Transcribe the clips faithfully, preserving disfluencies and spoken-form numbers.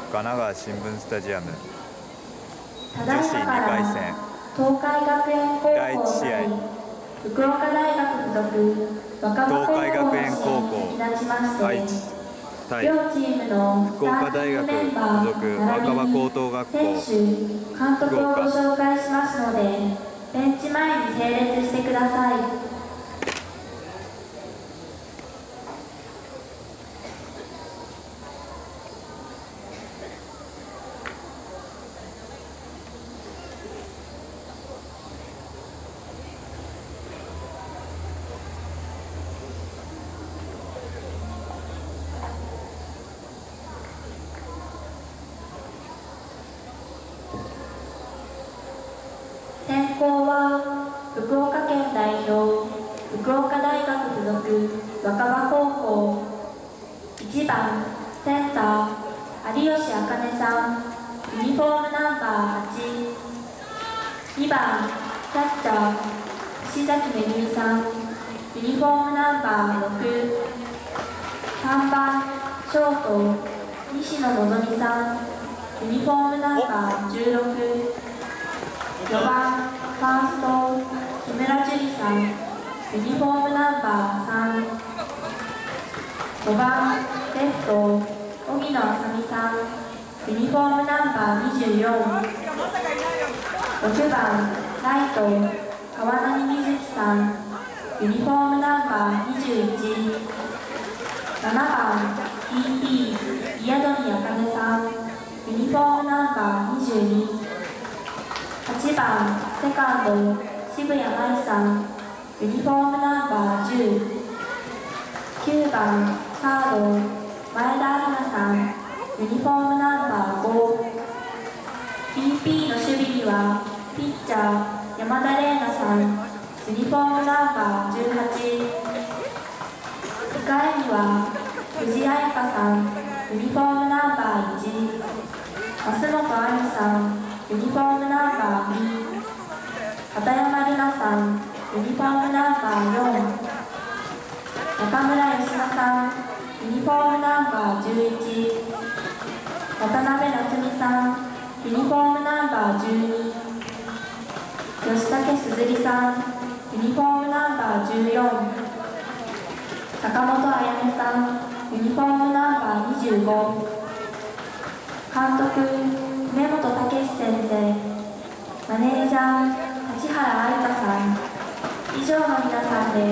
神奈川新聞スタジアムただいまか女子にかいら戦東海学園高第一試合、 校対福岡大学附属若葉高校の試合に先立ちまして愛知対両チームのス福タ岡大学ーティングメンバー附属若葉高等学校選手、監督をご紹介しますのでベンチ前に整列してください。先攻は福岡県代表福岡大学附属若葉高校いちばんセンター有吉茜さんユニフォームナンバーはちにばんキャッチャー石崎めぐみさんユニフォームナンバーろくさんばんショート西野のぞみさんユニフォームナンバーじゅうろくよばんファースト木村樹里さんユニフォームナンバーさんごばんレフト荻野あさみさんユニフォームナンバーにじゅうよんろくばんライト川波瑞希さんユニフォームナンバーにじゅういちななばん ティーピー 宮富茜さんユニフォームナンバーにじゅうにはちばんセカンド渋谷舞さんユニフォームナンバーじゅうきゅうばんサード前田愛菜さんユニフォームナンバーご ティーピー の守備にはピッチャー山田玲奈さんユニフォームナンバーじゅうはち控えには藤彩香さんユニフォームナンバーいち増本亜美さんユニフォームナンバーに片山里奈さんユニフォームナンバーよん中村佳乃さんユニフォームナンバーじゅういち渡辺夏美さんユニフォームナンバーじゅうに吉武鈴木さんユニフォームナンバーじゅうよん坂本彩音さんユニフォームナンバーにじゅうご監督梅本武先生マネージャー立原愛香さん以上の皆さんです。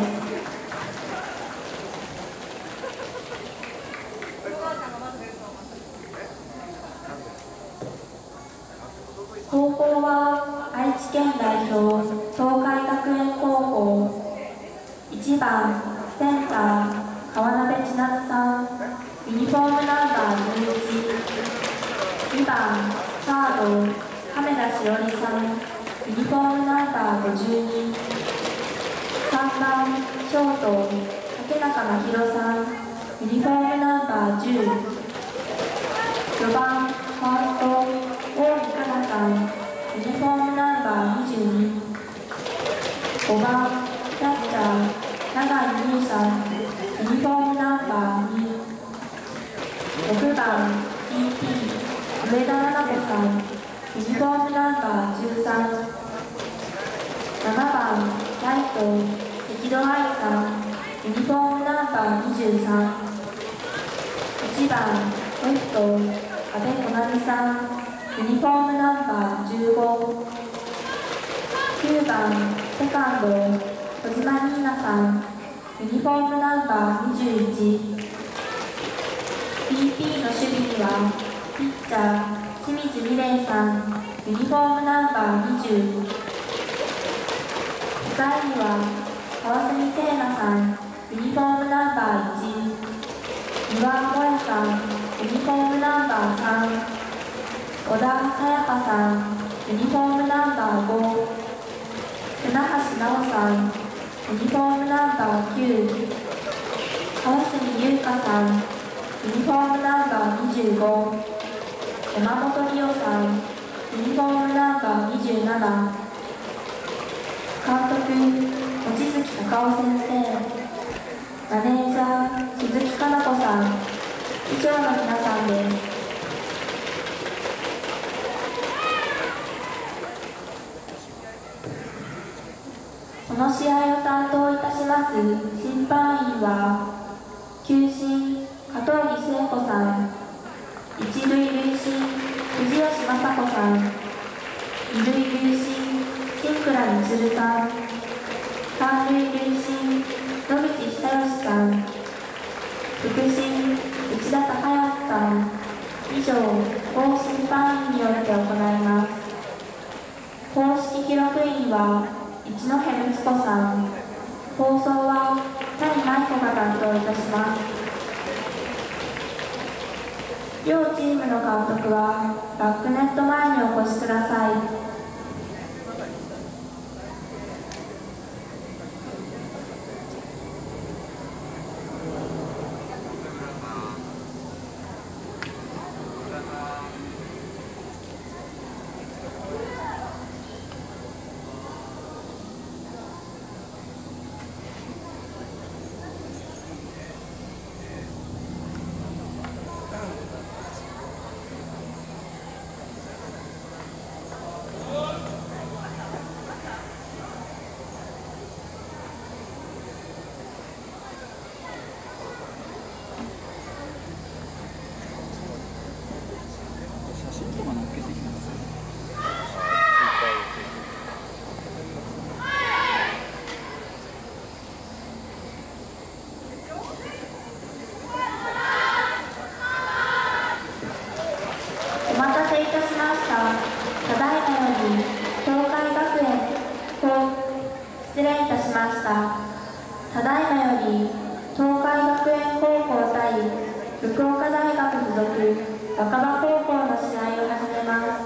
高校は愛知県代表東海学園高校いちばんセンター川辺千夏さんユニフォームナンバーじゅういちにばんサード亀田しおりさんユニフォームナンバーごじゅうにさんばんショート竹中真宙さんユニフォームナンバーじゅうよばんファースト大井香奈さんユニフォームナンバーにじゅうにごばんキャッチャー永井美優さんユニフォームナンバーにろくばん ティーピー 上田菜々子さんユニフォームナンバーじゅうさんななばんライト関戸愛さんユニフォームナンバーにじゅうさんはちばんレフト阿部小波さんユニフォームナンバーじゅうごきゅうばんセカンド小島ニーナさんユニフォームナンバーにじゅういち ティーピー の守備にはピッチャー清水美玲さんユニフォームナンバーにじゅう控えには川澄聖奈さんユニフォームナンバーいち三輪萌さんユニフォームナンバーさん小田沙也加さんユニフォームナンバーご船橋奈緒さんユニフォームナンバーきゅう川澄優香さんユニフォームナンバーにじゅうご山本理央さんユニフォームナンバーにじゅうなな監督望月隆夫先生マネージャー鈴木かな子さん以上の皆さんです。 の試合を担当いたします審判員は、球審加藤木聖子さん、一塁塁審藤吉雅子さん、二塁塁審新倉充さん、三塁塁審野口久義さん、副審内田孝康さん、以上、公審判員によって行います。公式記録員は一戸睦子さん、放送は谷舞子が担当いたします。両チームの監督はバックネット前にお越しください。お待たせいたしました。ただいまより東海学園高失礼いたしました。ただいまより東海学園高校対福岡大学附属若葉高校の試合を始めます。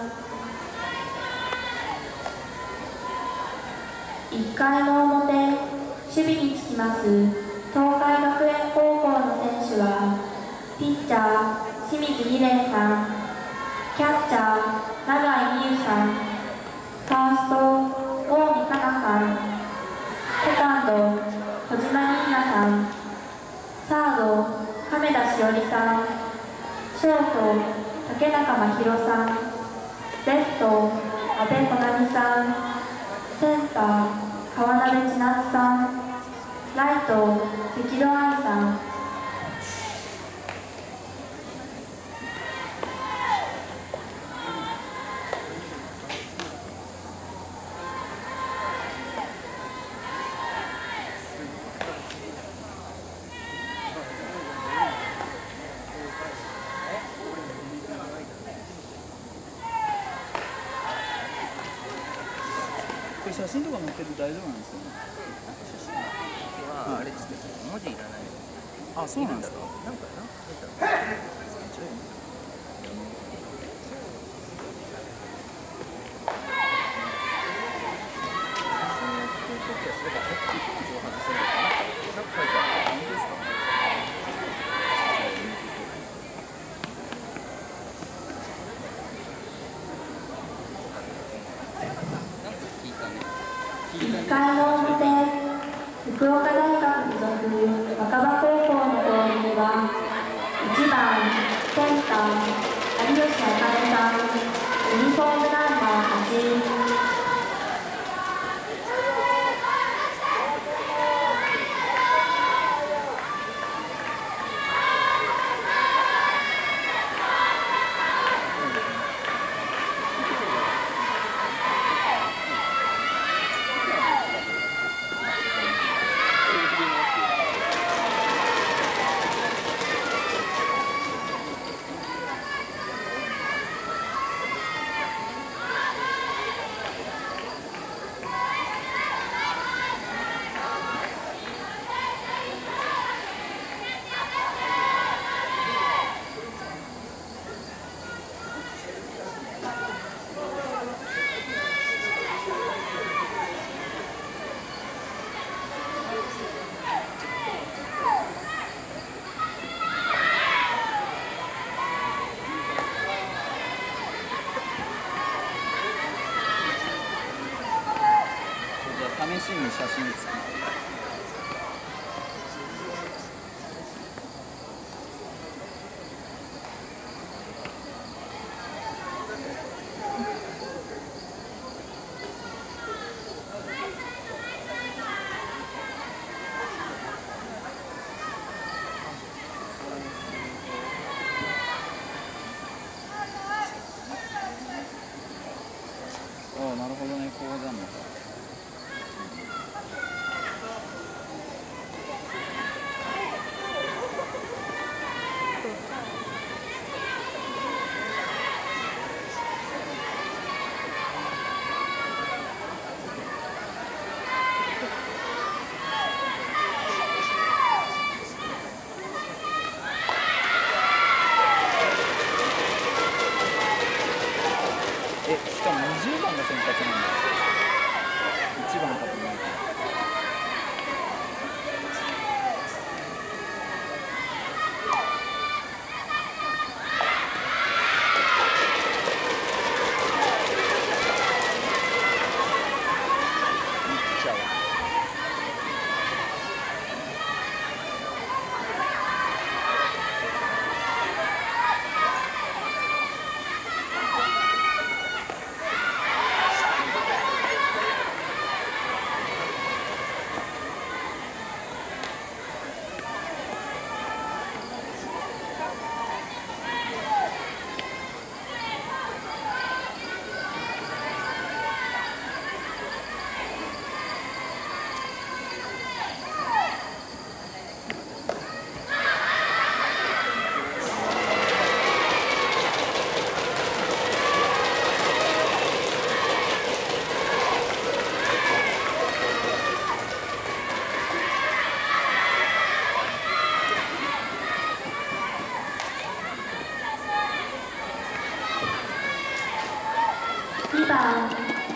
いっかいの表、守備につきます東海学園高校の選手は、ピッチャー清水美玲さん、キャッチャー永井美優さん、ファースト大見香奈さん、セカンド小島ニーナさん、サード亀田しおりさん、ショート竹中真宙さん、レフト阿部小波さん、センター川辺千夏さん、ライト関戸愛さん。 これ写真とか載ってて大丈夫なんですよね。 はあれっつって文字いらない。 あ、そうなんですか。 なんかな。 いっかいの表、福岡大学附属若葉高校の攻撃は、いちばんセンター有吉茜さん、ユニフォームナンバーはち。 試しに写真付き。 い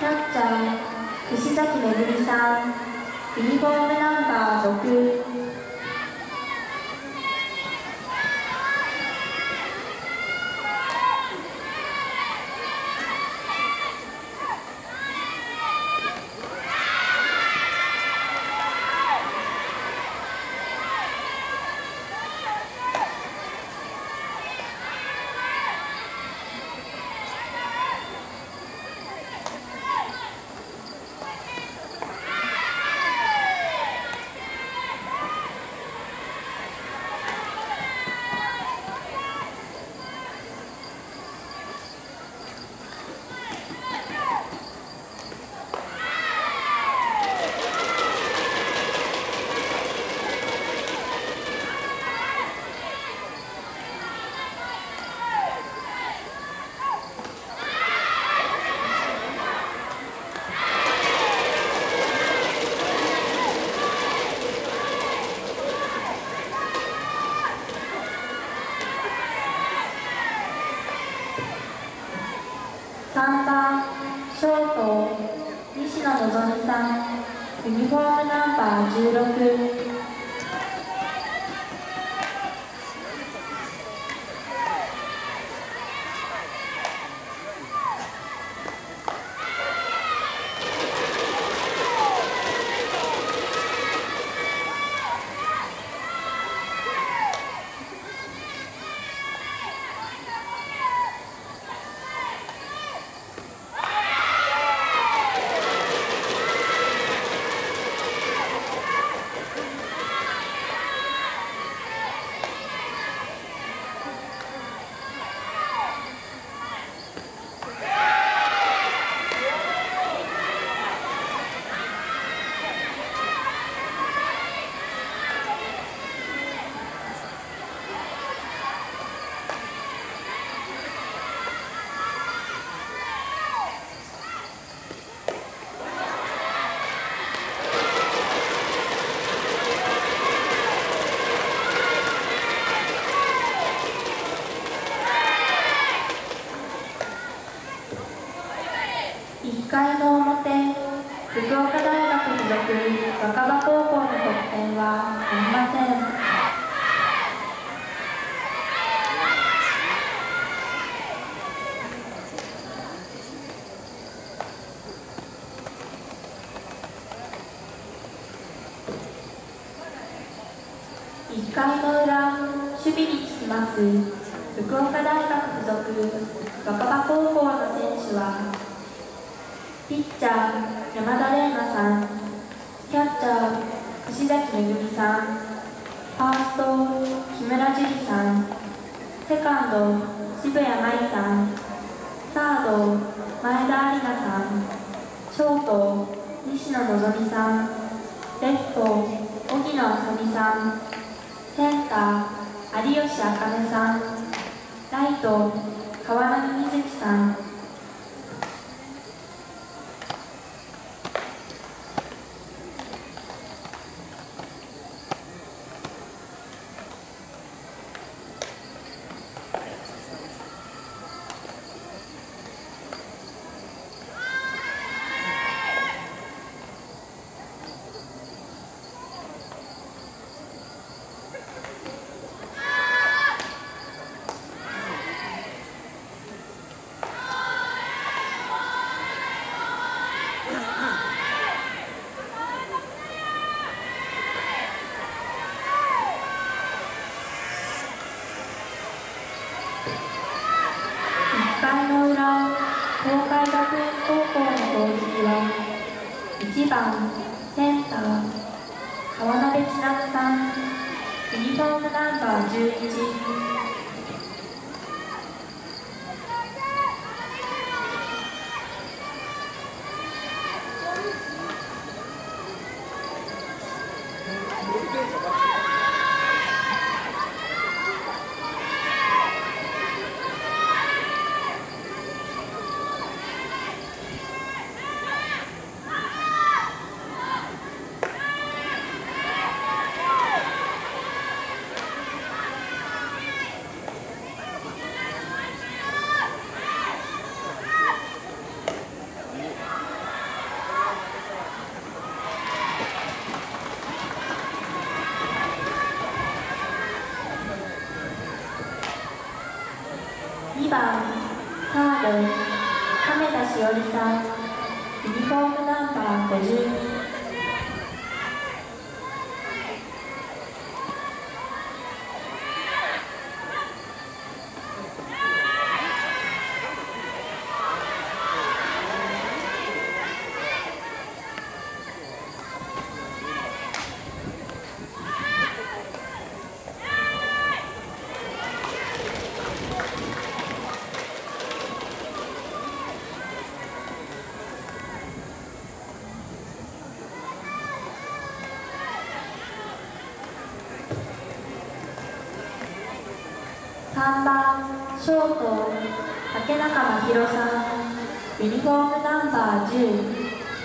キャッチャー串崎めぐみさん、ユニフォームナンバーろく。さんばんショート西野のぞみさん、ユニフォームナンバーじゅうろく。いっかいの表、福岡大学附属若葉高校の得点はありません。いっかいの裏、守備につきます福岡大学附属若葉高校の選手はピッチャー山田玲奈さん、キャッチャー串崎めぐみさん、ファースト木村樹里さん、セカンド渋谷舞さん、サード前田有奈さん、ショート西野のぞみさん、レフト荻野あさみさん、センター有吉あかねさん、ライト川波瑞希さん。いっかいの裏、東海学園高校の攻撃はいちばんセンター川辺千夏さん、ユニフォームナンバーじゅういち。 にばんサード亀田しおりさん、ユニフォームナンバーごじゅうに。さんばんショート竹中真宙さん、ユニフォームナンバーじゅう。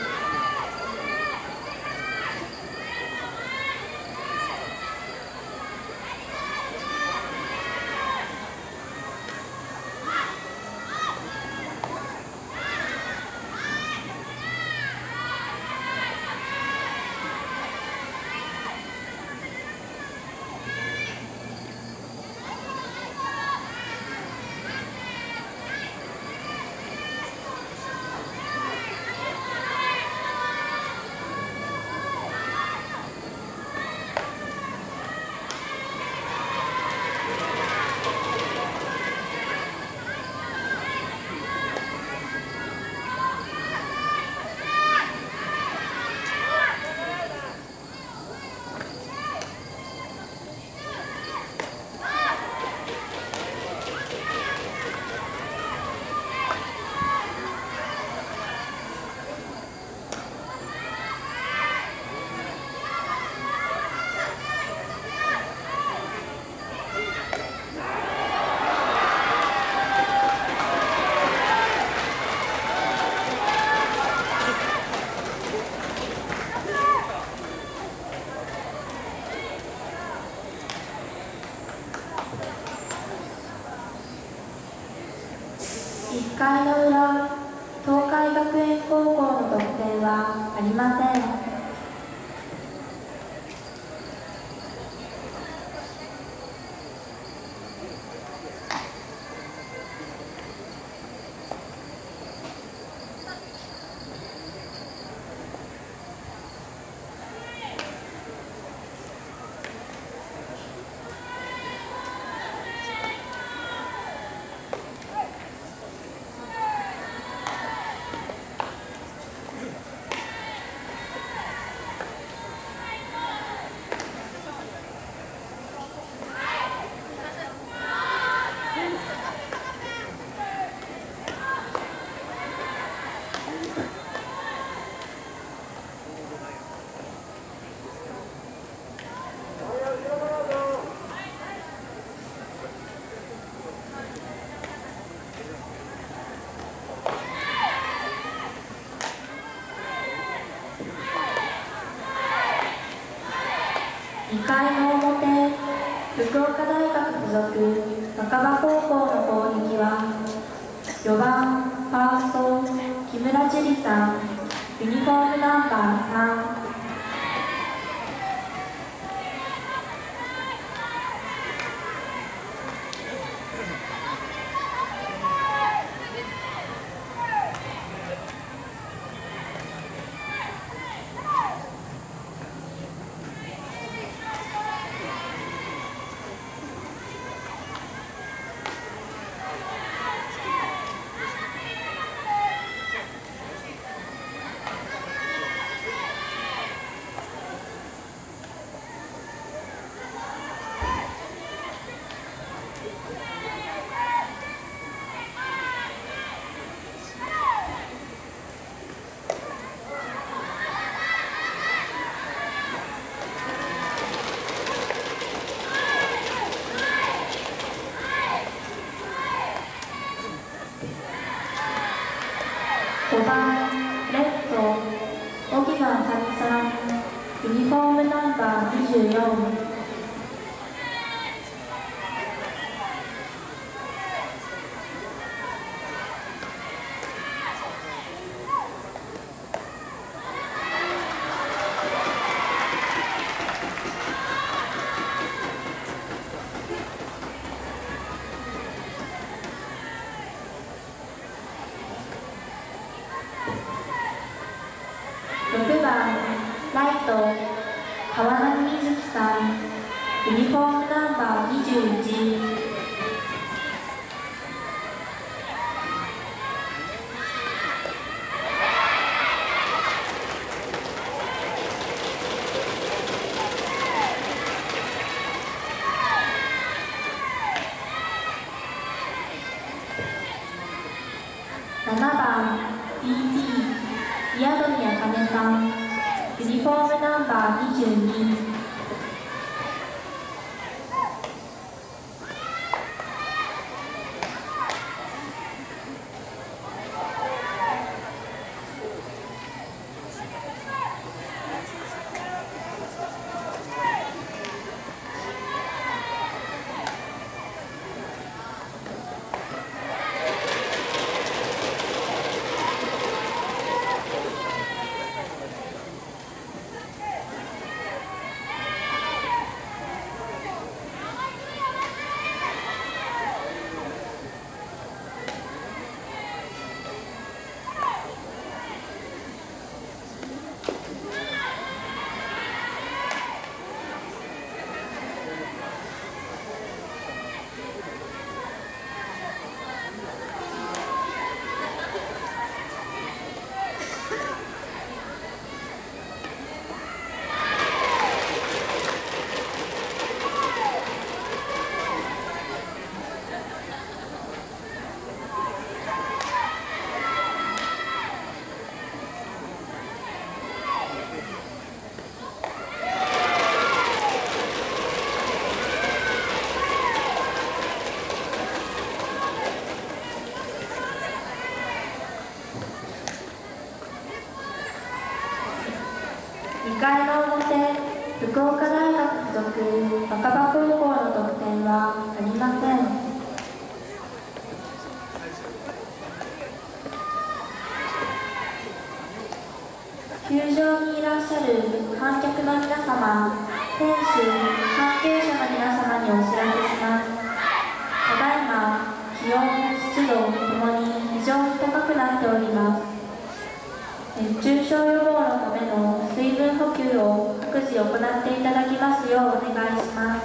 いっかいの裏、東海学園高校の得点はありません。にかいの表、福岡大学附属若葉高校の攻撃はよばんファースト木村樹里さん、ユニフォームナンバーさん。 ななばん ビーピー 宮富茜さん、ユニフォームナンバーにじゅうに。にかいの表、福岡大学附属若葉高校の得点はありません。球場にいらっしゃる観客の皆様、選手、関係者の皆様にお知らせします。ただいま、気温、湿度ともに非常に高くなっております。熱中症予防のための水分補給を各自行っていただきますようお願いします。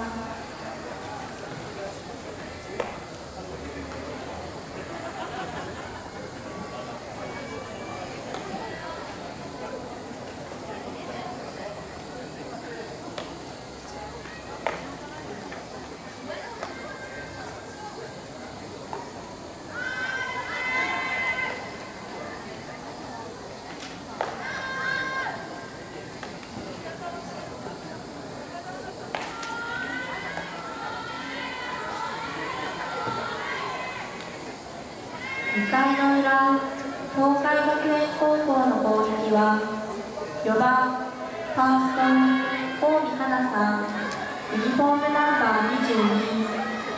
にかいの裏、東海学園高校の攻撃はよばんファースト近江花さん、ユニフォームナンバーにじゅうに。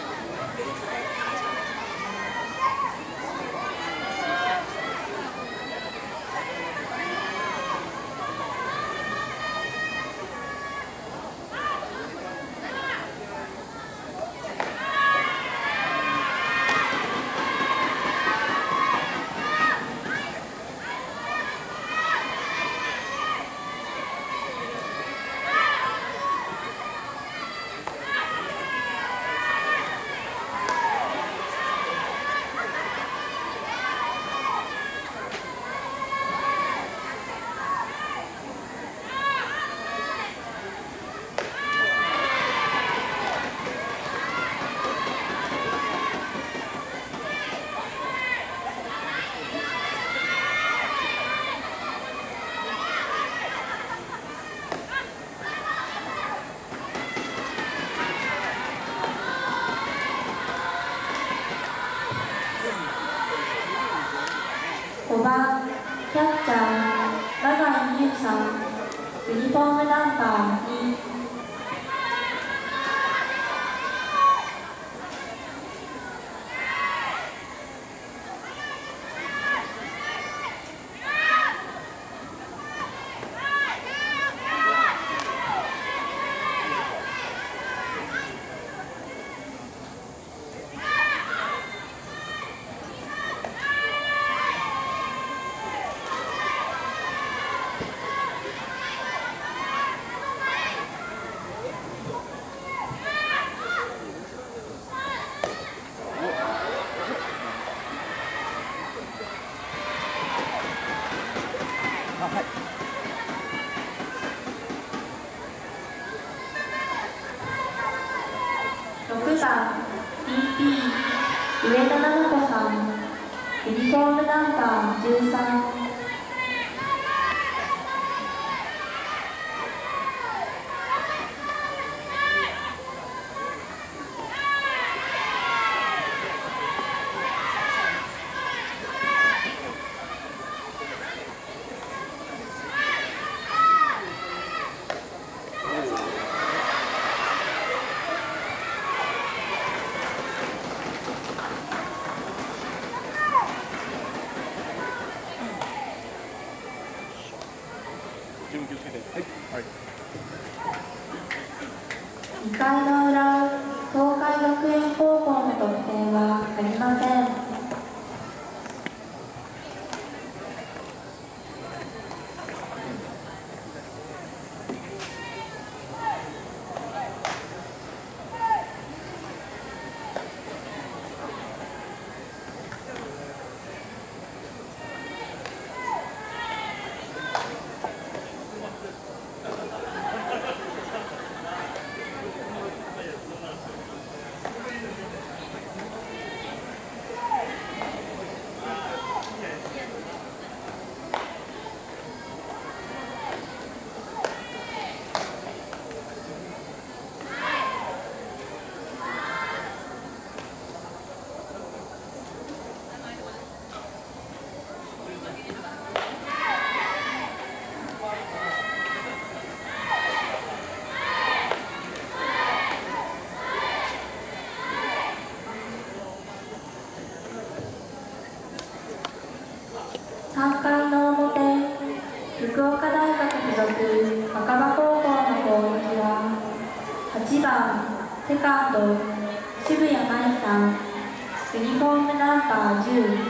ごばんキャッチャー永井美優さん、ユニフォームナンバーに。ろくばん ビーピー 上田菜々子さん、 ユニフォームナンバーじゅうさん自分気をつけて。はい。はい。 にかいの裏、東海学園高校の得点はありません。さんかいの表、福岡大学附属若葉高校の攻撃ははちばんセカンド渋谷舞さん、ユニフォームナンバーじゅう。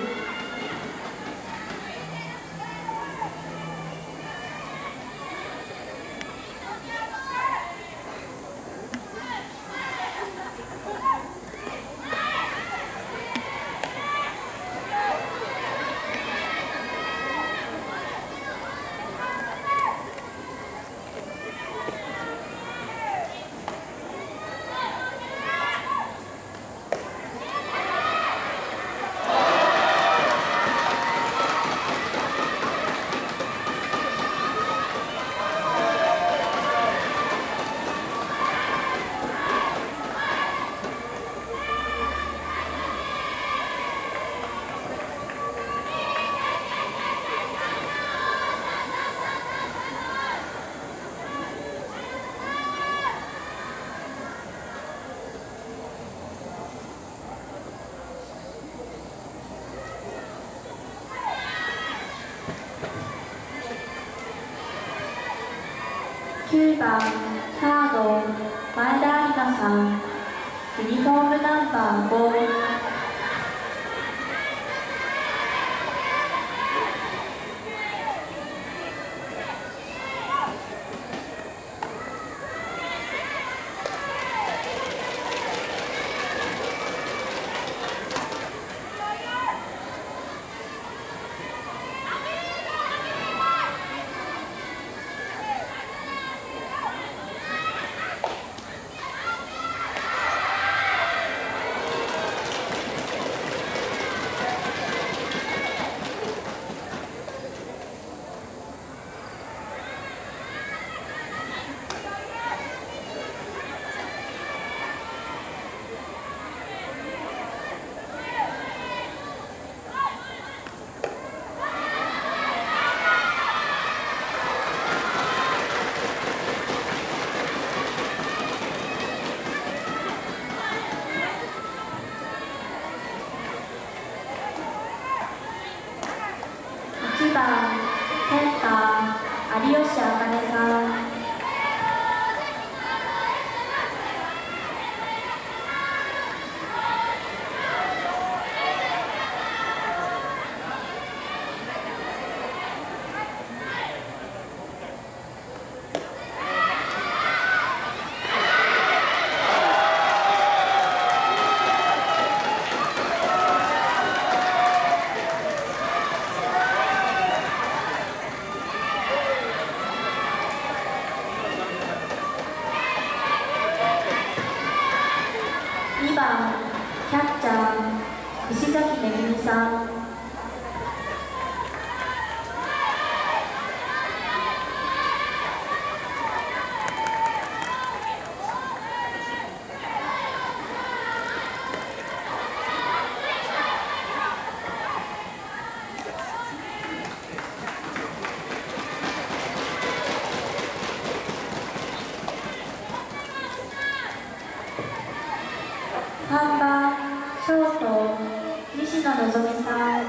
きゅうばんサード前田有奈さん、ユニフォームナンバーご。いちばんセンター有吉茜さん。にばんキャッチャー石崎めぐみさん。 のぞみさん、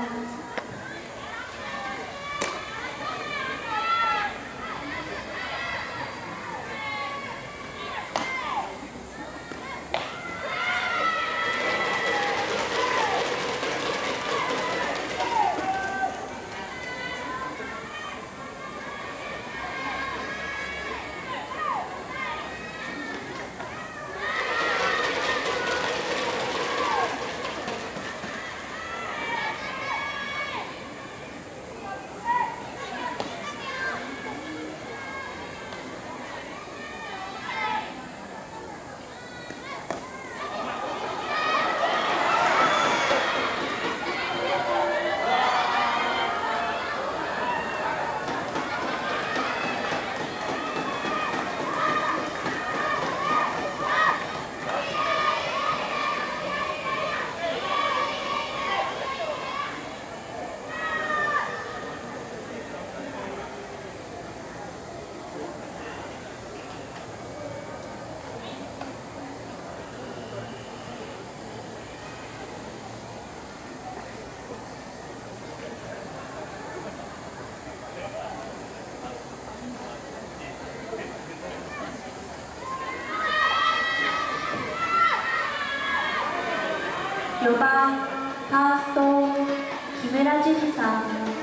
よんばんファースト木村樹二さん、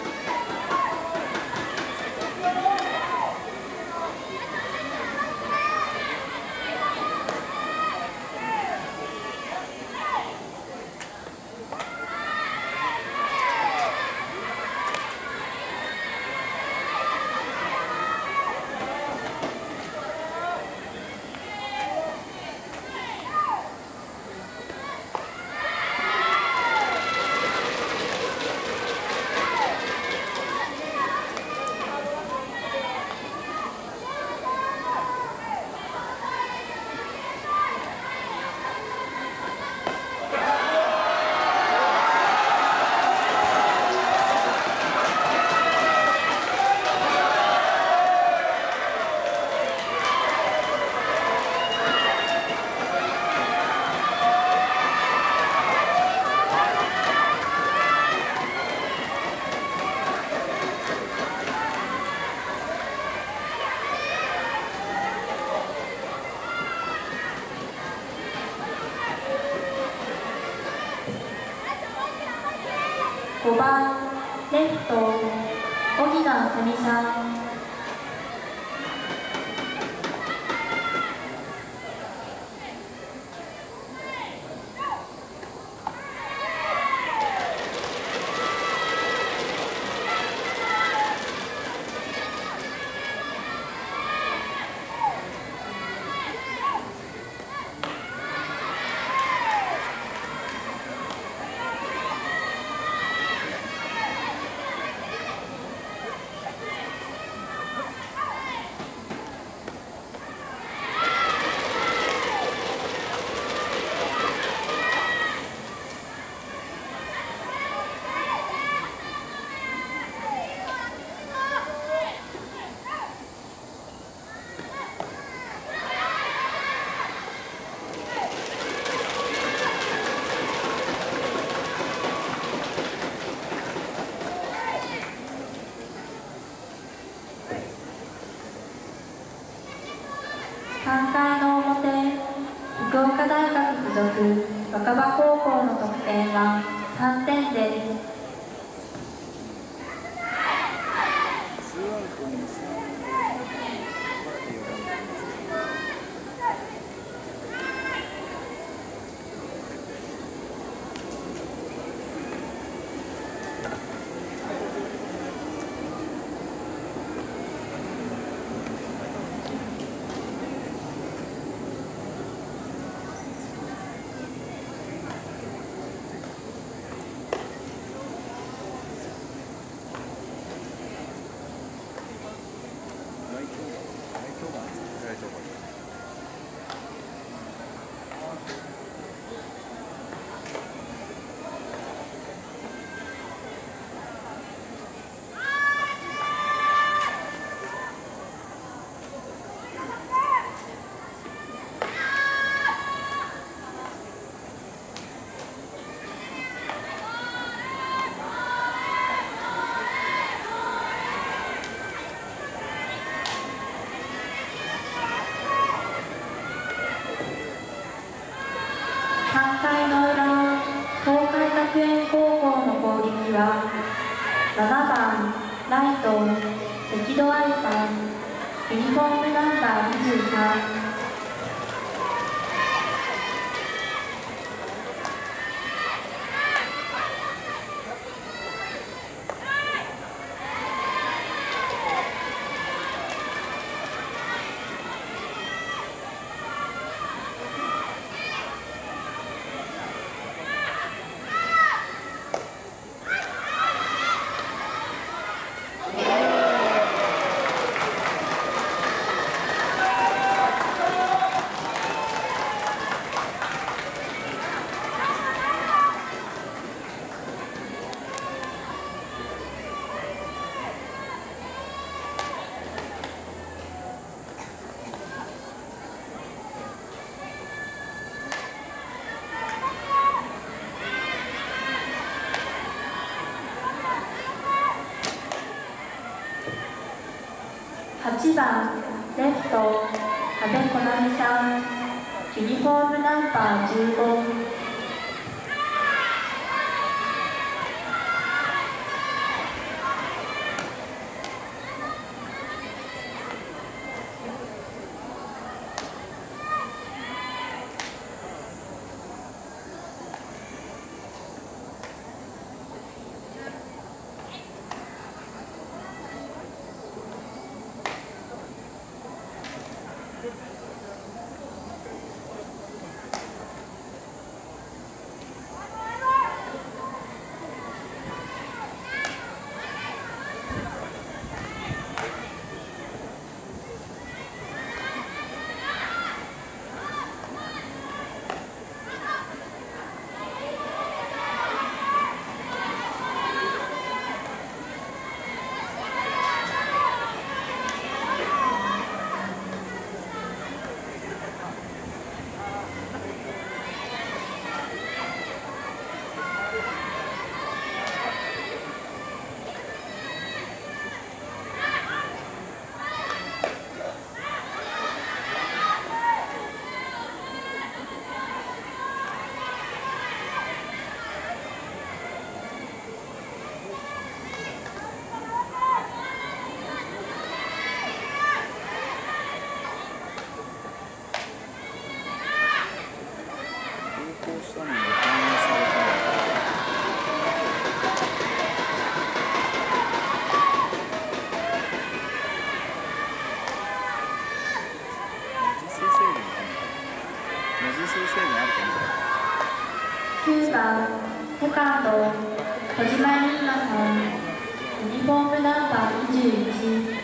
ごばんレフト荻野あさみさん、さんかいの表、福岡大学附属若葉高校の得点はさんてんです。 ツーアウトにさんななばんライト関戸愛さん、ユニフォームナンバーにじゅうさん。はちばんレフト阿部小波さん、ユニフォームナンバーじゅうご。きゅうばんセカンド小島リーナさん、ユニフォームナンバーにじゅういち。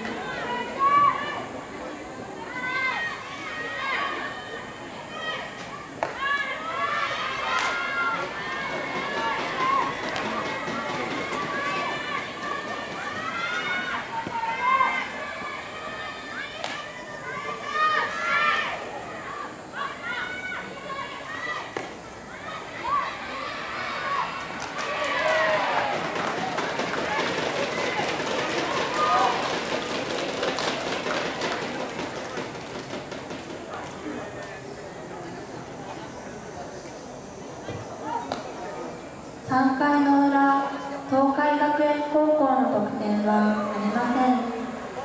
さんかいの裏、東海学園高校の得点はありません。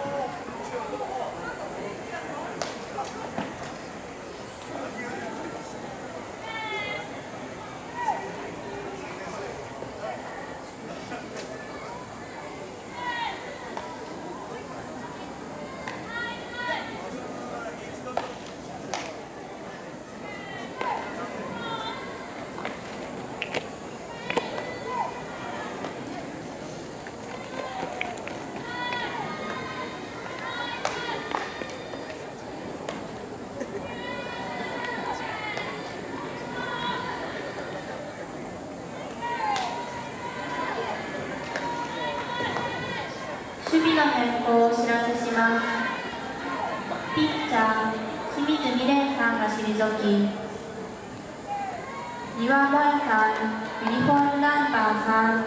守備の変更をお知らせします。ピッチャー清水美蓮さんが退き、丹羽萌さん、ユニフォームナンバーさん。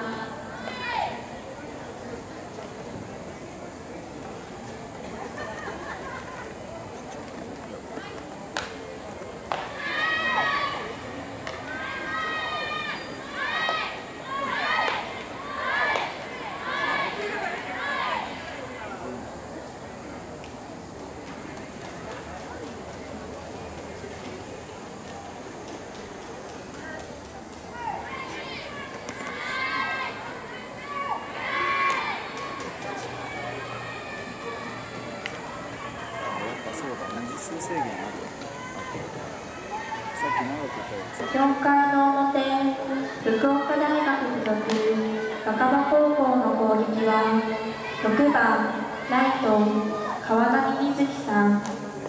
よんかいの表、福岡大学附属若葉高校の攻撃はろくばんライト川波瑞希さん。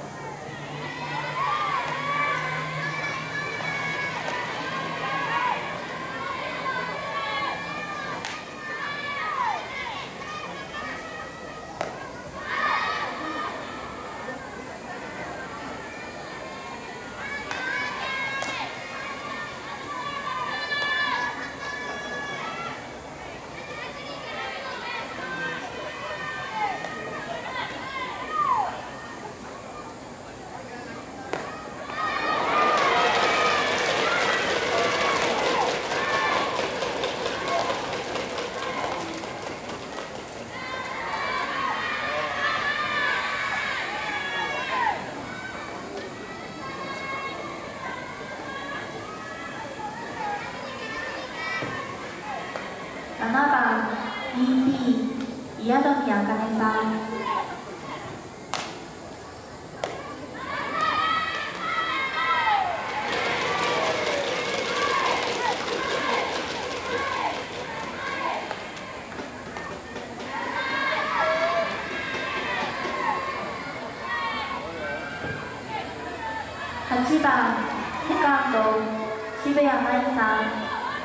ななばん イーピー 宮富茜さん。はちばんセカンド渋谷舞さん。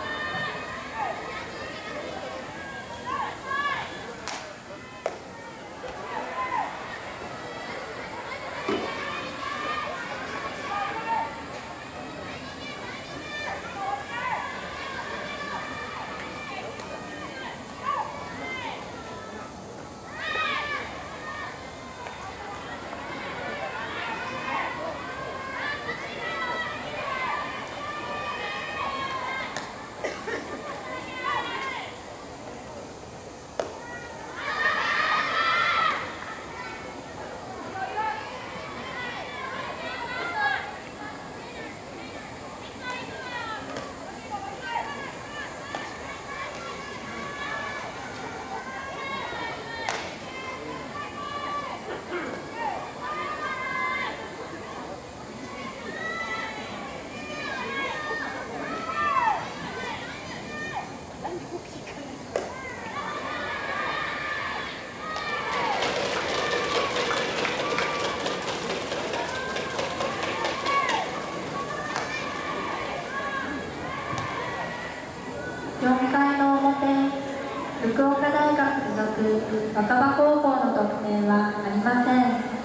よんかいの表、福岡大学附属若葉高校の得点はありません。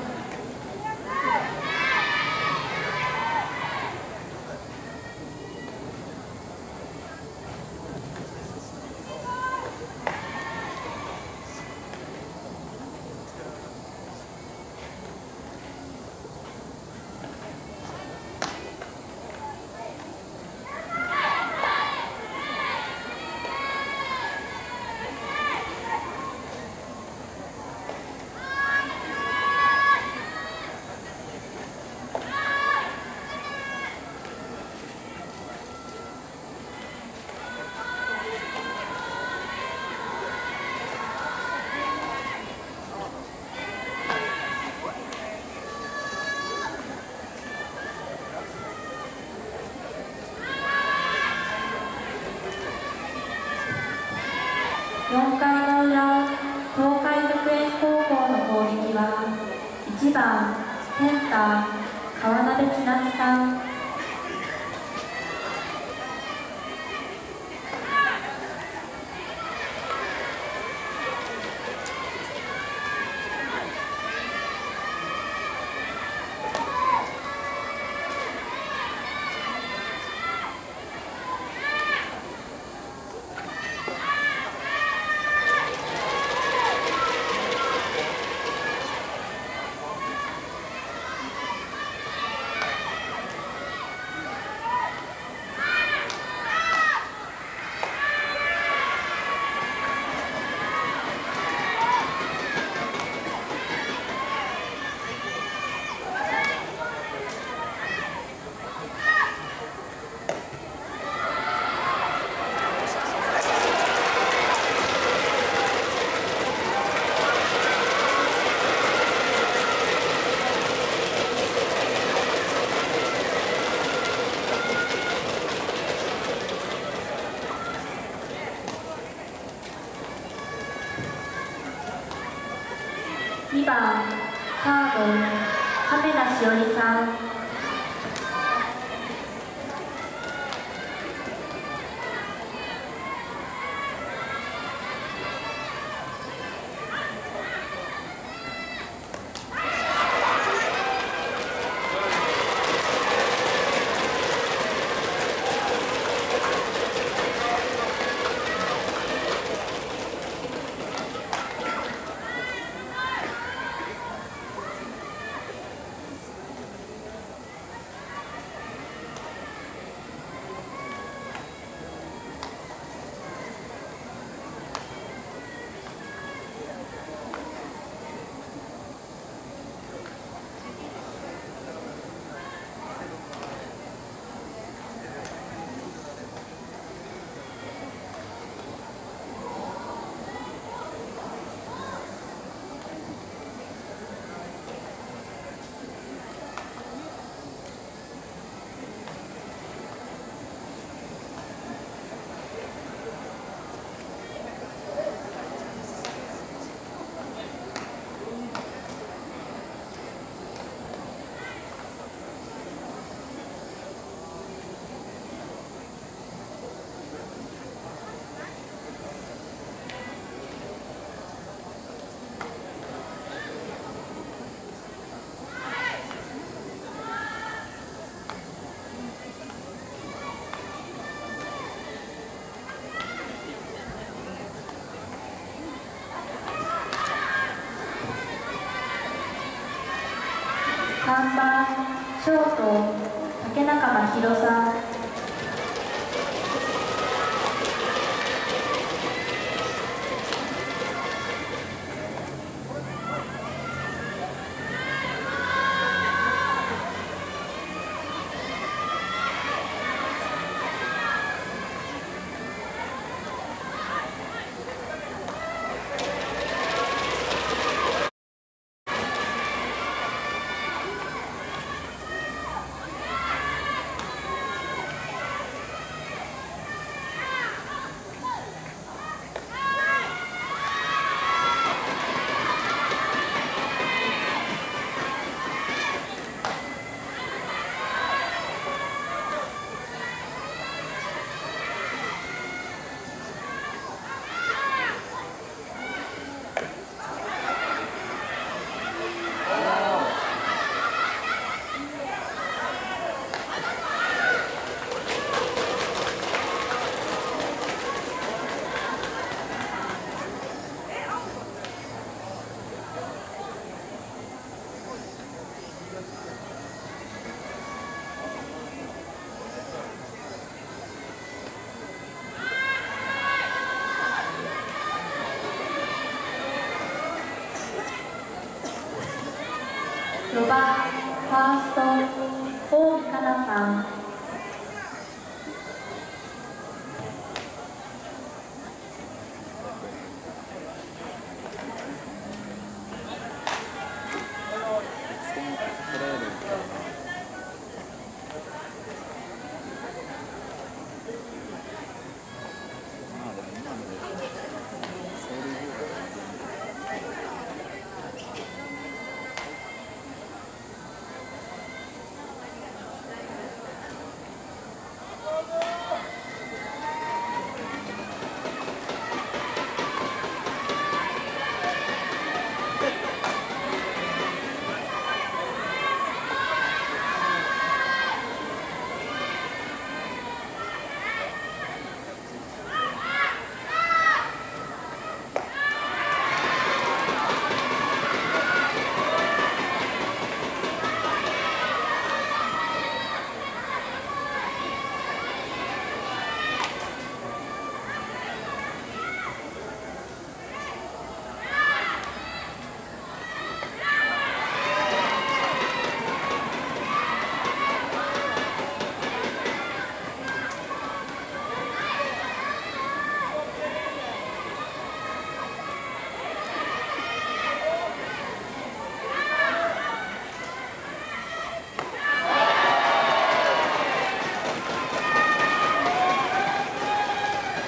よんかいの裏、東海学園高校の攻撃はいちばんセンター川鍋千夏さん。 にばんサード亀田しおりさん。さんばんショート竹中真宙さん。よばんファースト大見香奈さん。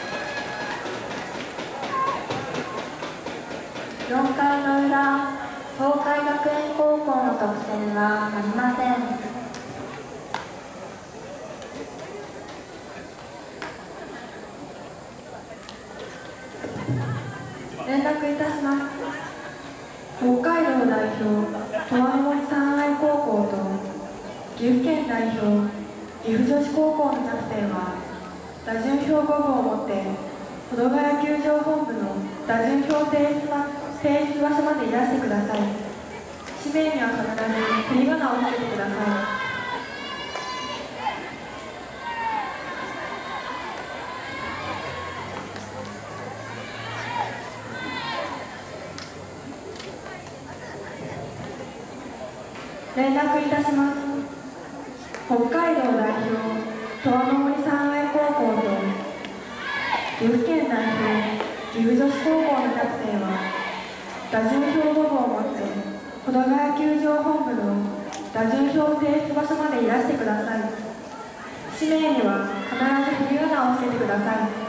よんかいの裏、 東海学園高校の得点はありません。連絡いたします。北海道代表、十和の森山愛高校と岐阜県代表、岐阜女子高校のキャプテンは打順表ごぶを持って保土ヶ谷球場本部の打順表提出ま提出場所までいらしてください。氏名には必ず振り仮名をつけてください。連絡いたします。北海道代表、十和の森山愛高校と岐阜県代表、岐阜女子高校のキャプテンは打順表ごぶを持って保土ヶ谷球場本部の打順表提出場所までいらしてください。氏名には必ず振り仮名をつけてください。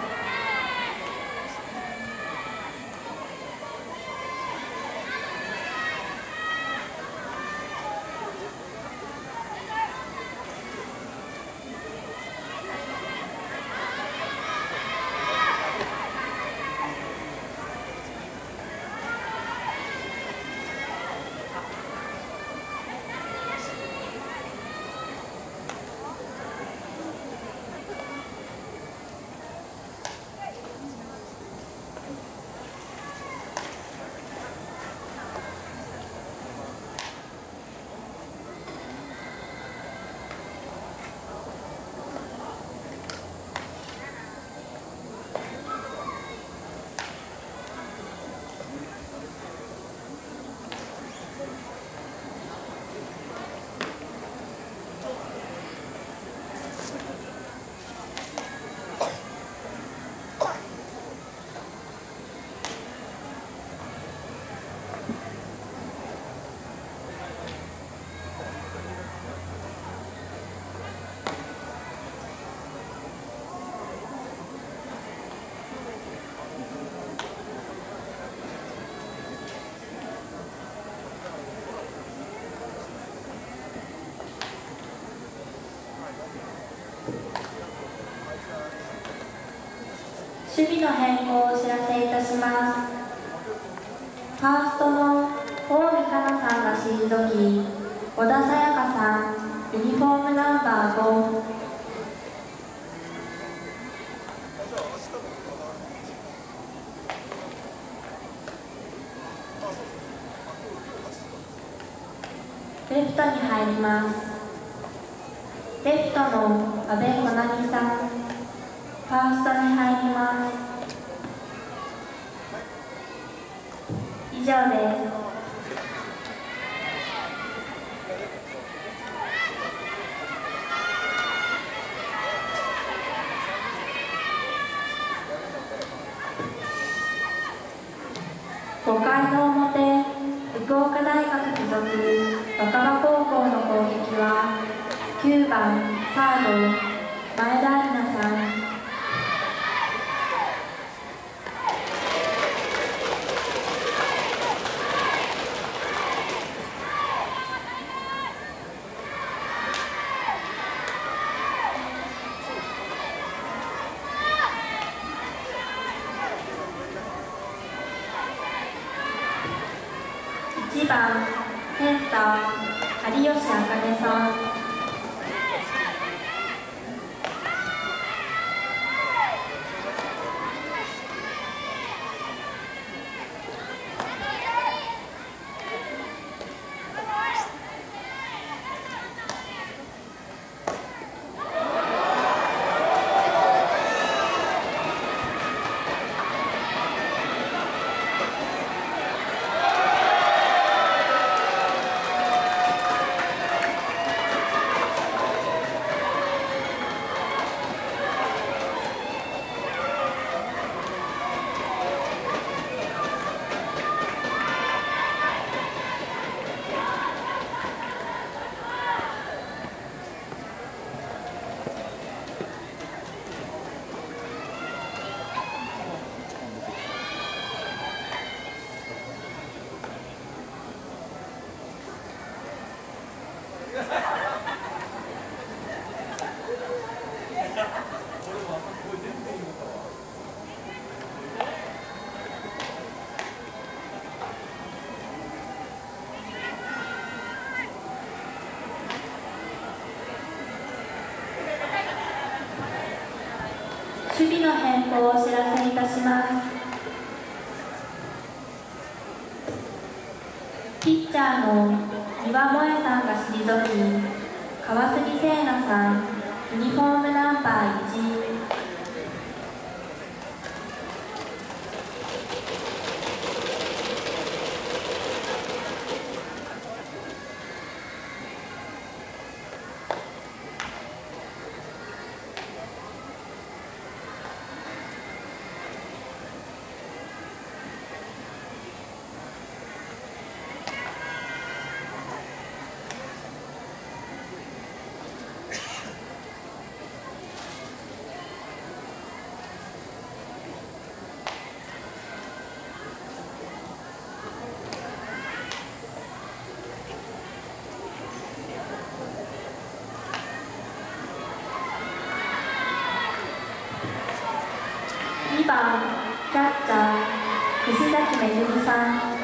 守備の変更をお知らせいたします。ファーストの近江かなさんが退き、小田さやかさん、ユニフォームナンバーご。レフトに入ります。レフトの阿部小渚さん、ファーストに入ります。以上です。ごかいの表、福岡大学附属若葉高校の攻撃はきゅうばんサード前田杏奈さん。いちばんセンター有吉茜さん。 の変更をお知らせいたします。ピッチャーの三輪萌さんが退き、川杉聖奈さん、ユニフォームナンバーいち。にばんキャッチャー串崎めぐみさん。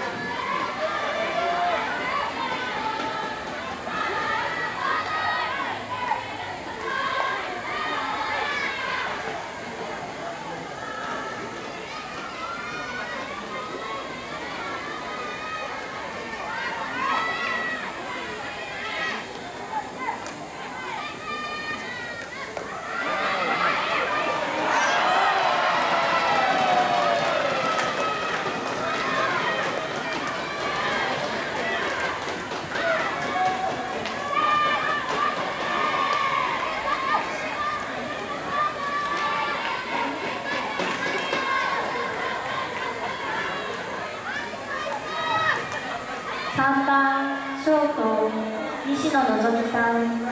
さんばんショート西野のぞみさん。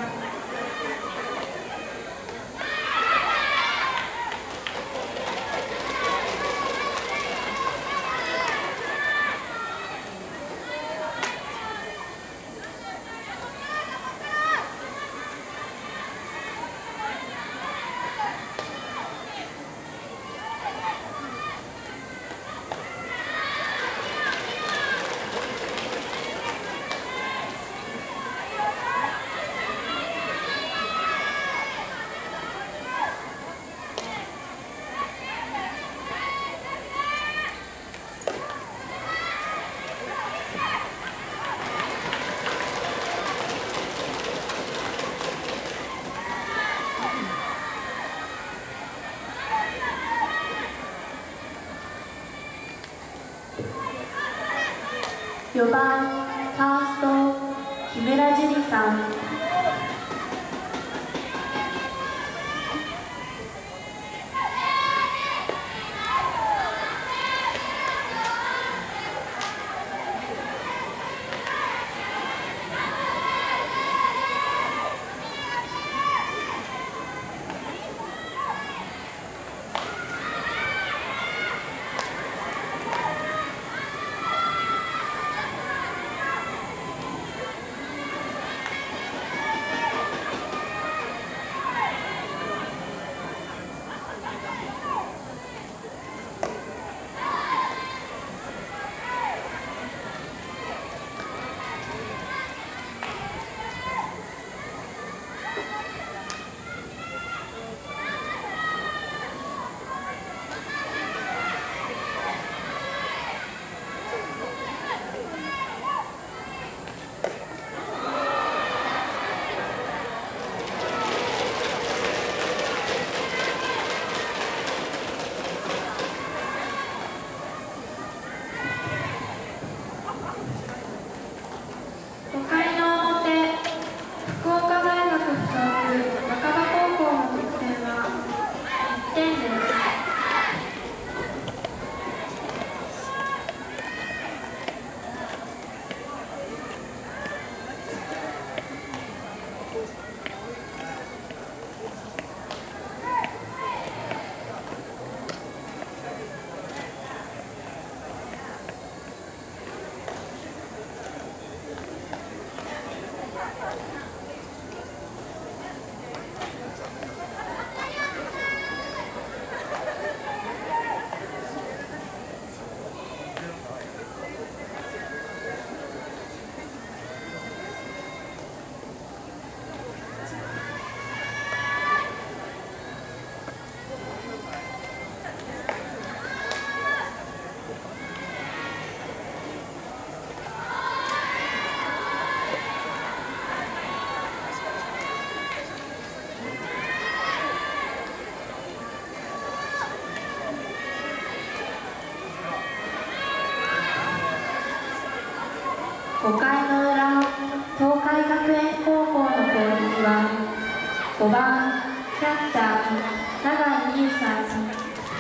よばんファースト木村樹里さん。 ごかいの裏、東海学園高校の攻撃はごばんキャッチャー永井美優さん。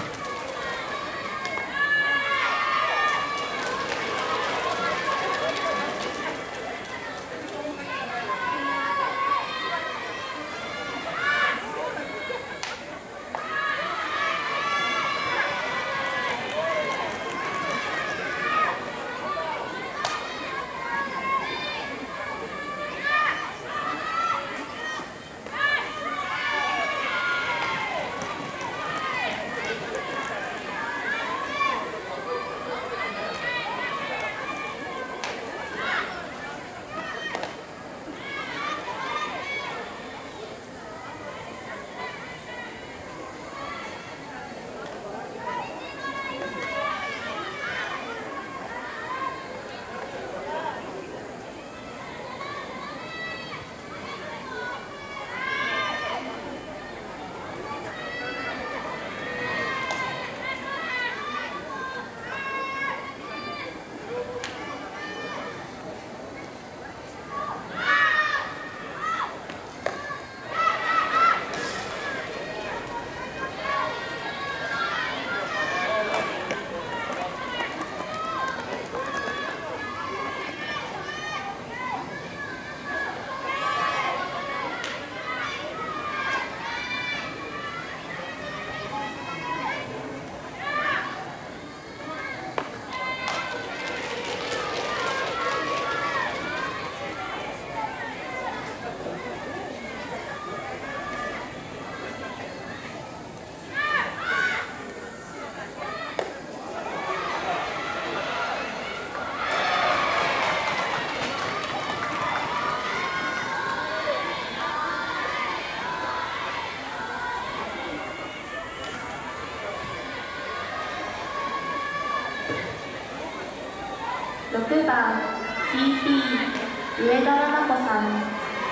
ろくばん ピーピー 上田菜々子さん。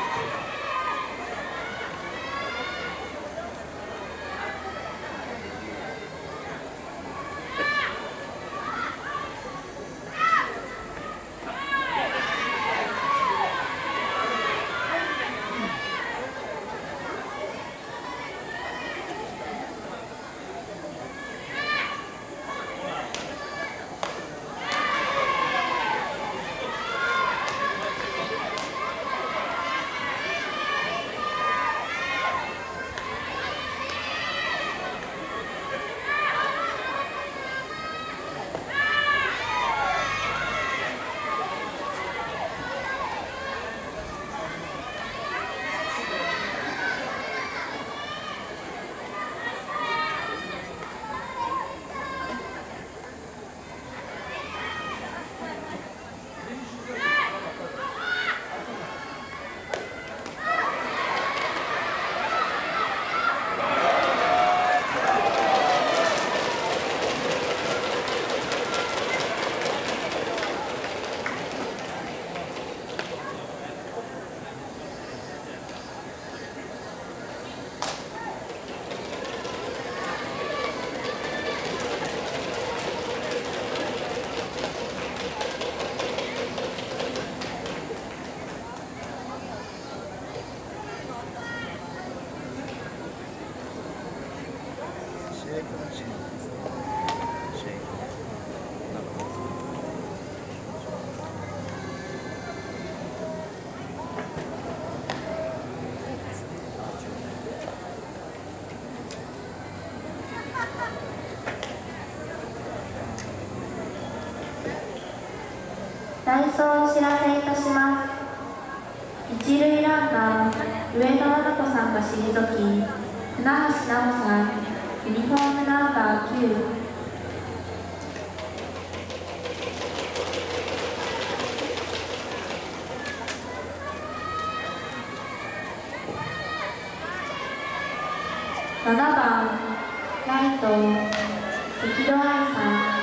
代走をお知らせいたします。一塁ランナー、上田菜々子さんが退き、船橋奈緒さん、ユニフォームナンバーきゅう。ななばんライト、関戸愛さん。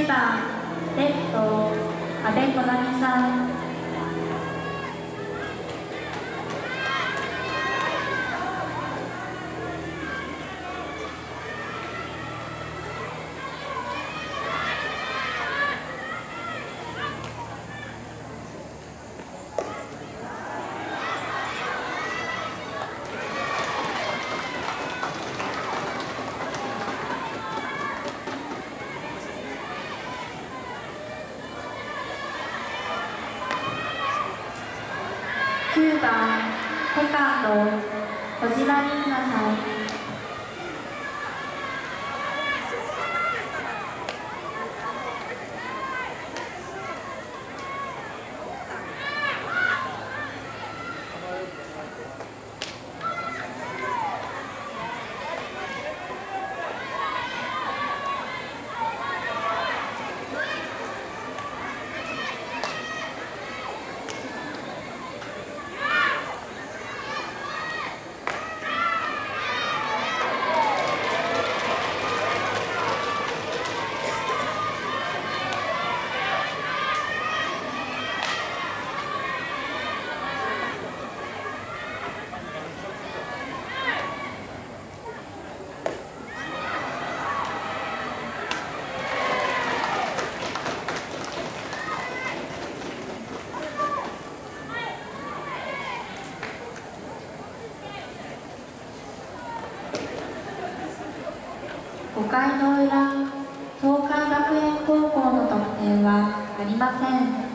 きゅうばんレフト阿部小波さん。きゅうばんセカンド小島リーナさん。ごかいの裏、東海学園高校の得点はありません。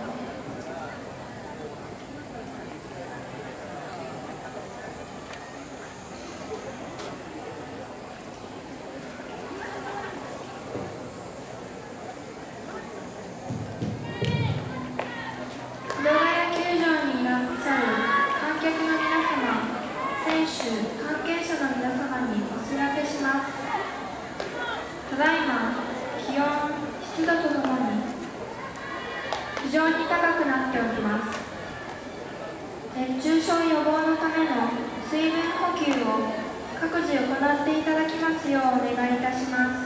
広ヶ谷球場にいらっしゃる観客の皆様、選手、関係者の皆様にお知らせします。ただいま、気温、湿度とともに非常に高くなっております。熱中症予防のための水分補給を各自行っていただきますようお願いいたします。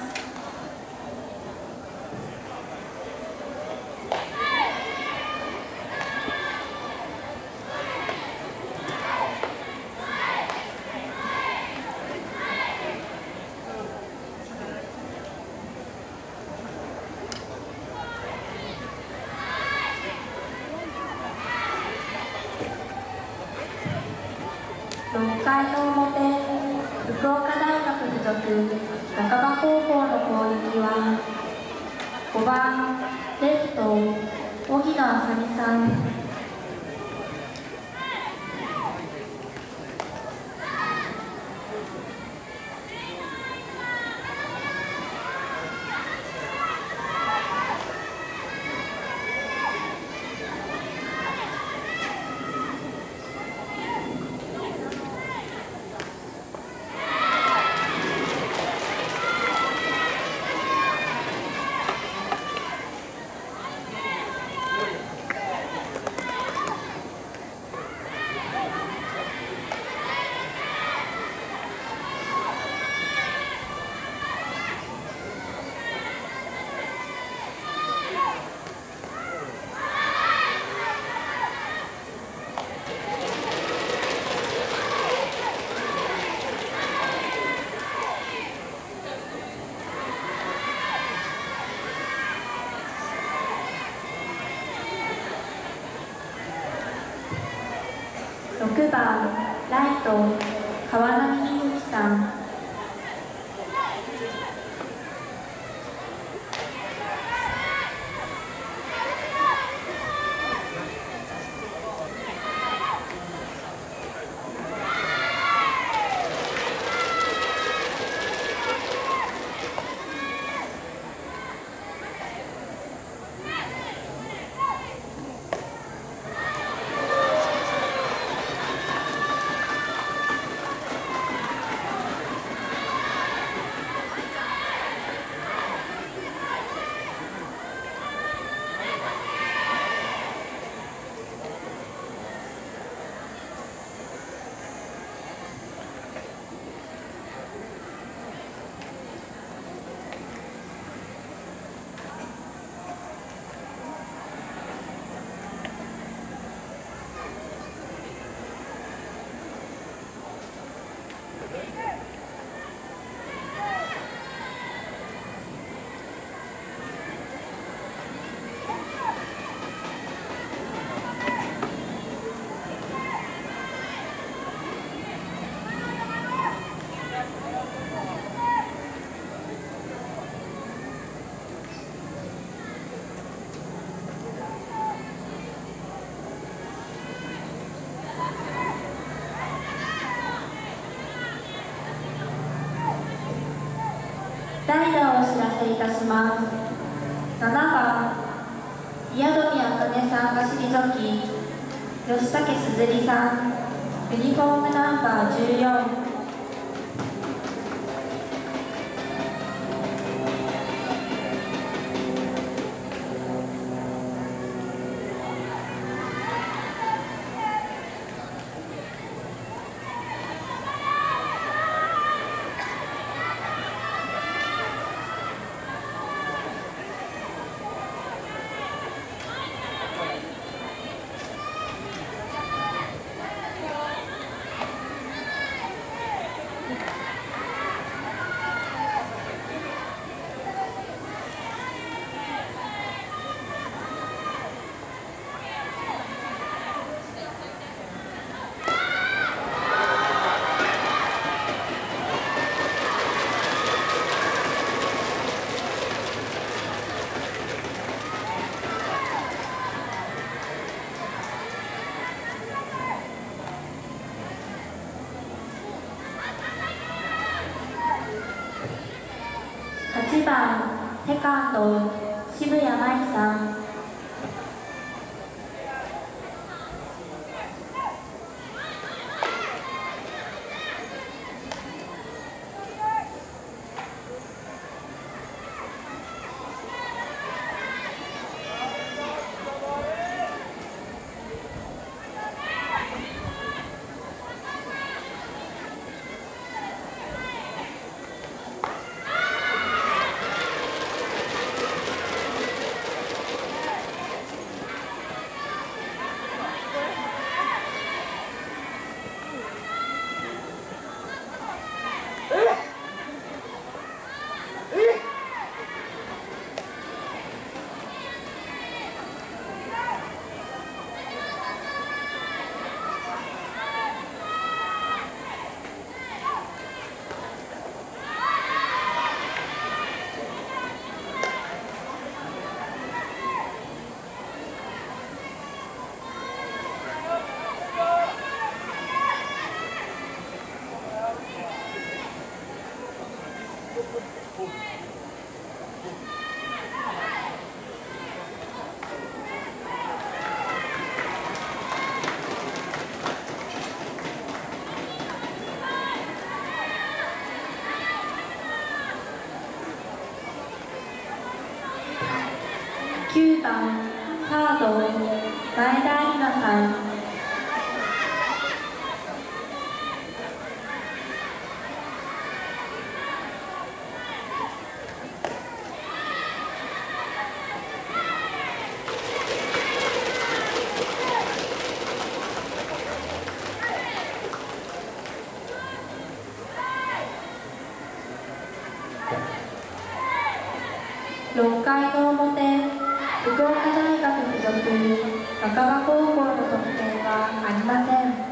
ろっかいの表、福岡大学附属中場高校の攻撃はごばんレフト荻野あさみさん。ろくばんライト川波瑞希さん。 代打をお知らせいたします。ななばん宮富茜さんが退き、吉武すずりさん、ユニフォームナンバーじゅうよん。はちばんセカンド渋谷舞さん。きゅうばんサード前田有奈さん。ろっかいの表、福岡大学附属若葉高校の得点はありません。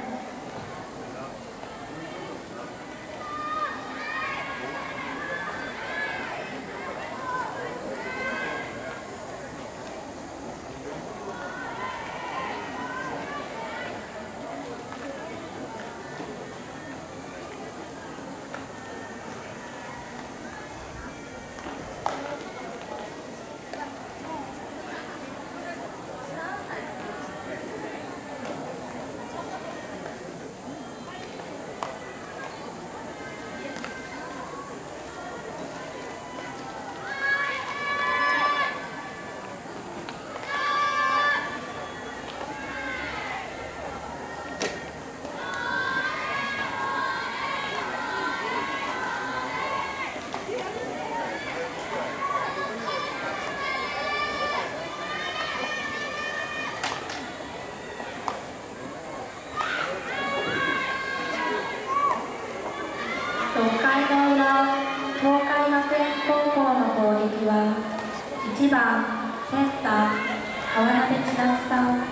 ろっかいの裏、東海学園高校の攻撃はいちばんセンター川辺千夏さん。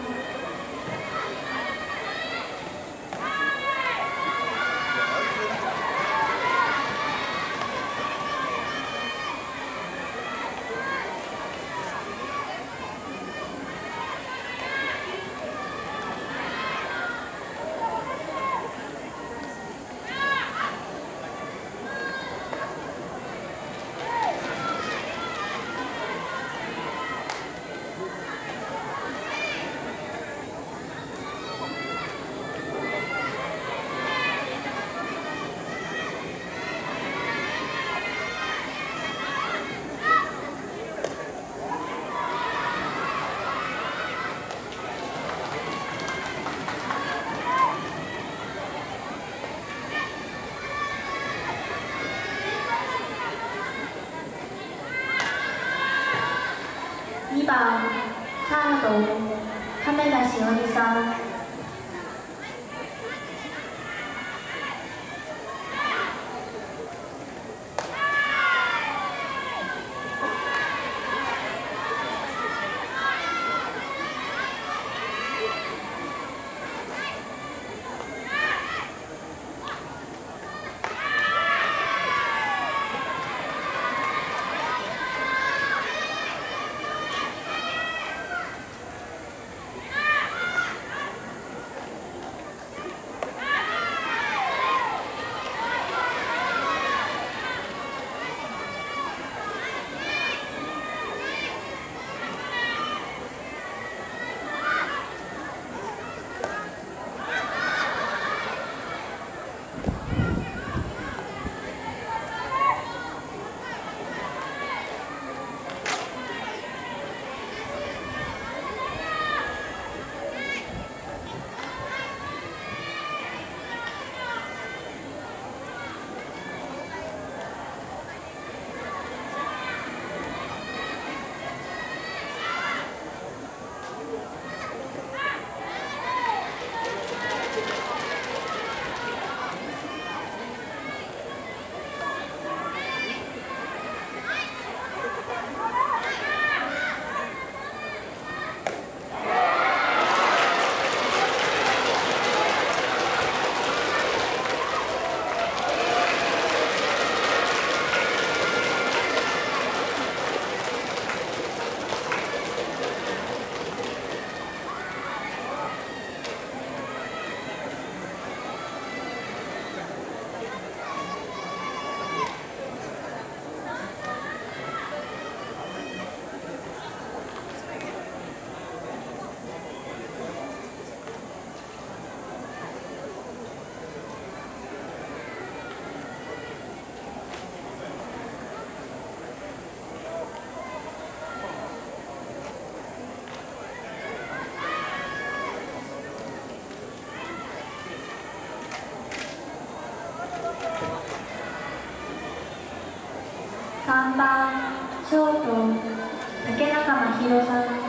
にばんサード亀田しおりさん。さんばんショート竹中真宙さん。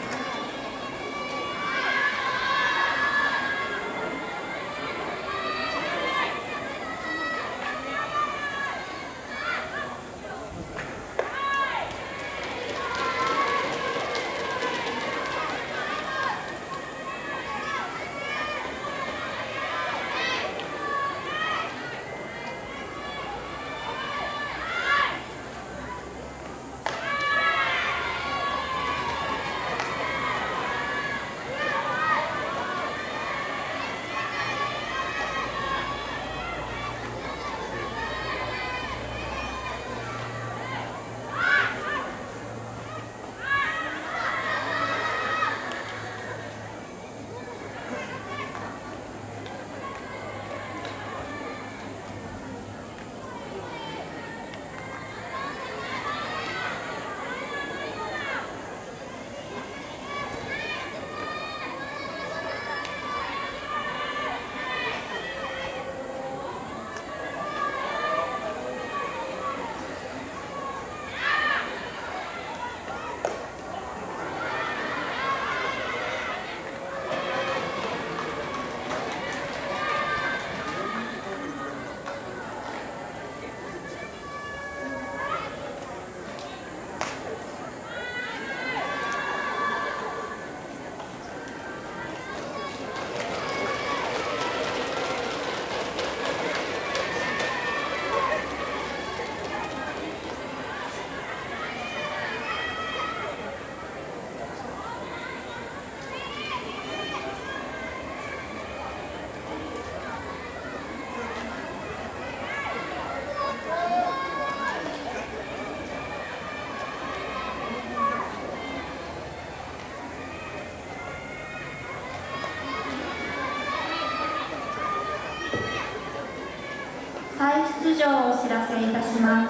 再出場をお知らせいたします。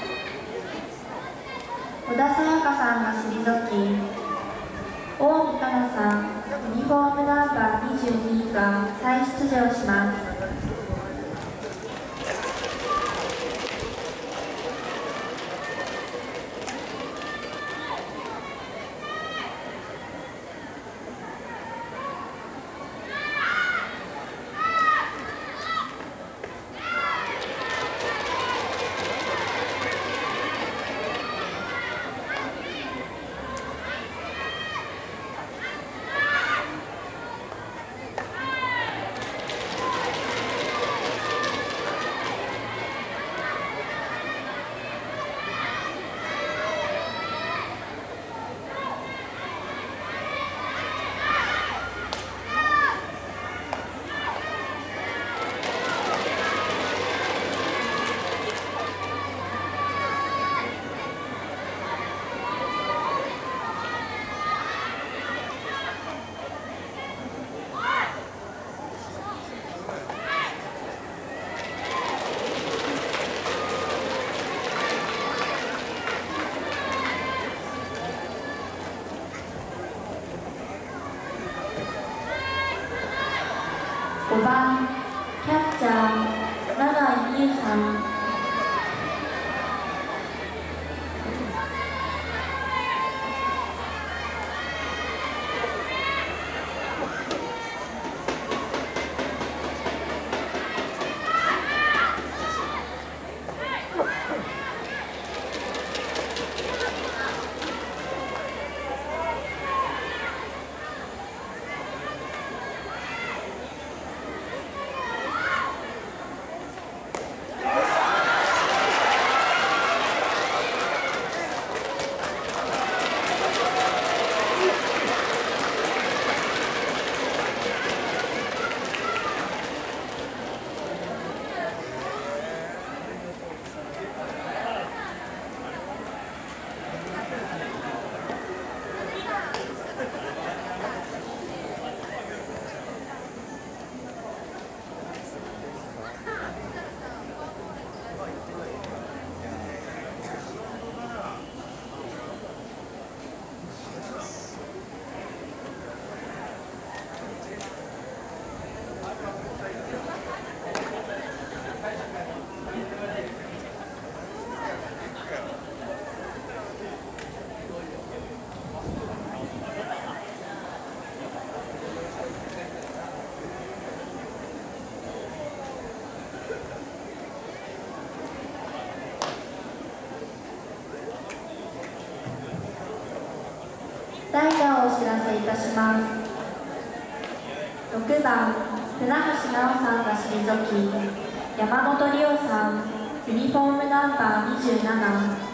小田沙也加さんが退き、近江香奈さん、ユニフォームナンバーにじゅうにが再出場します。 ごばんキャッチャー永井美優さん。代打をお知らせいたします。ろくばん船橋直さんが退き、山本理央さん、ユニフォームナンバーにじゅうなな。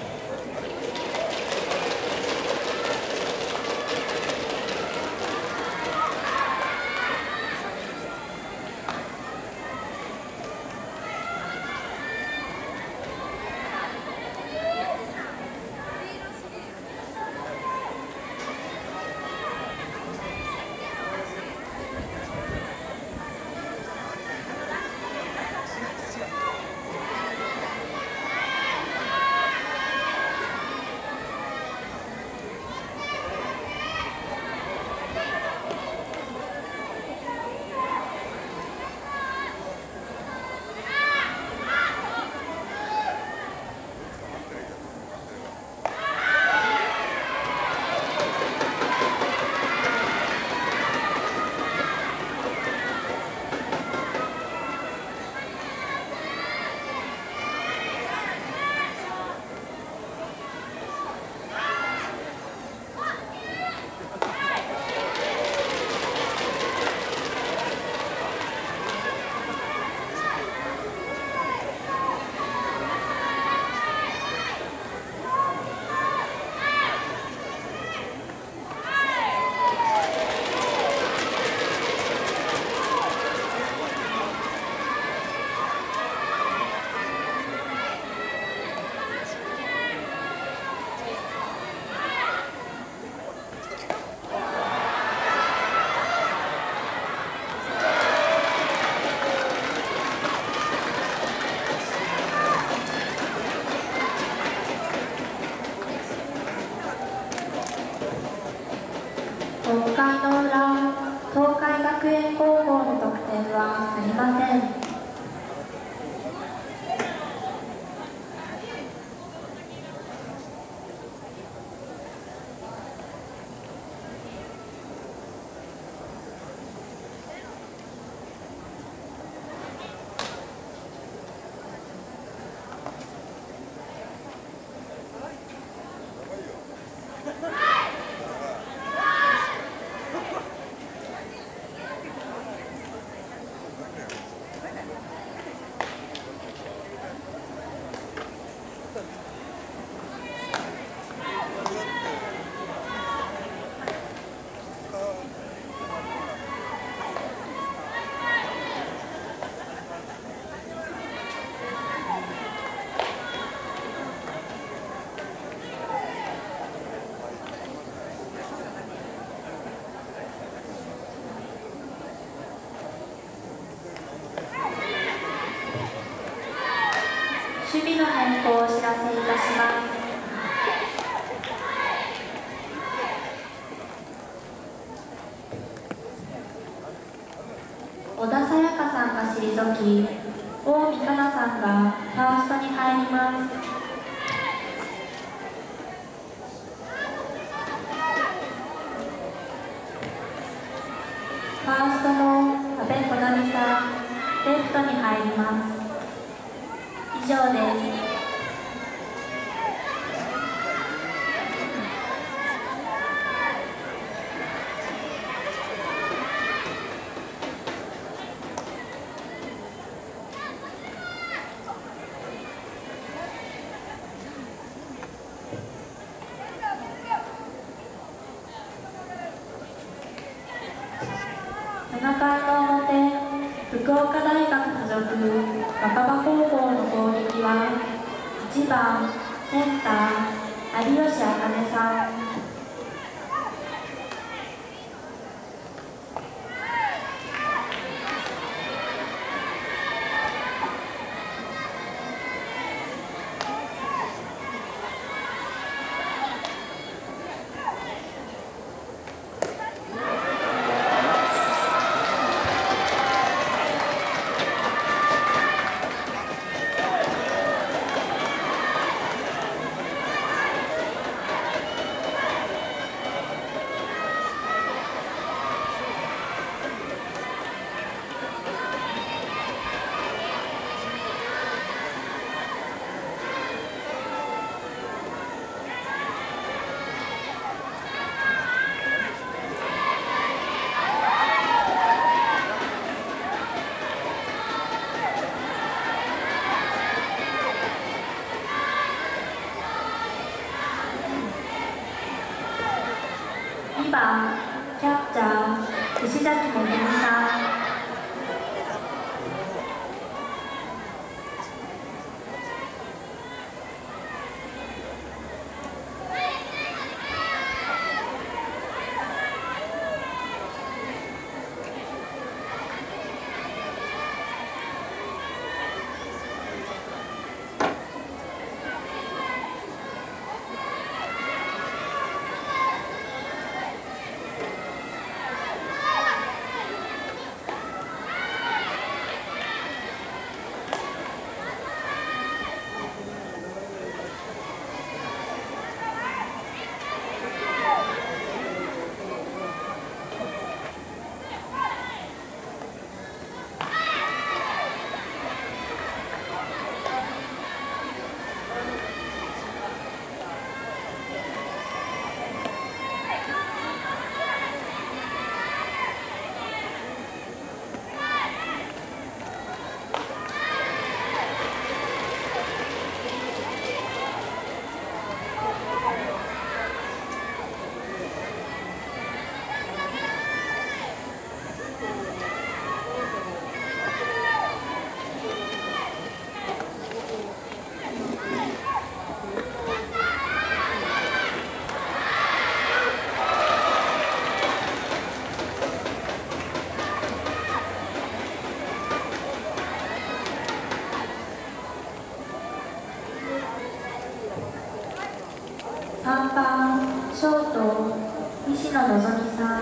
ろっかいの裏、東海学園高校の得点はありません。 退き、近江かなさんがファーストに入ります。ファーストの阿部こなみさん、レフトに入ります。以上です。ななかいの表、福岡大学附属若葉高校の攻撃はいちばんセンター有吉茜さん。にばんキャッチャー石崎めぐみさん。さんばんショート西野のぞみさん。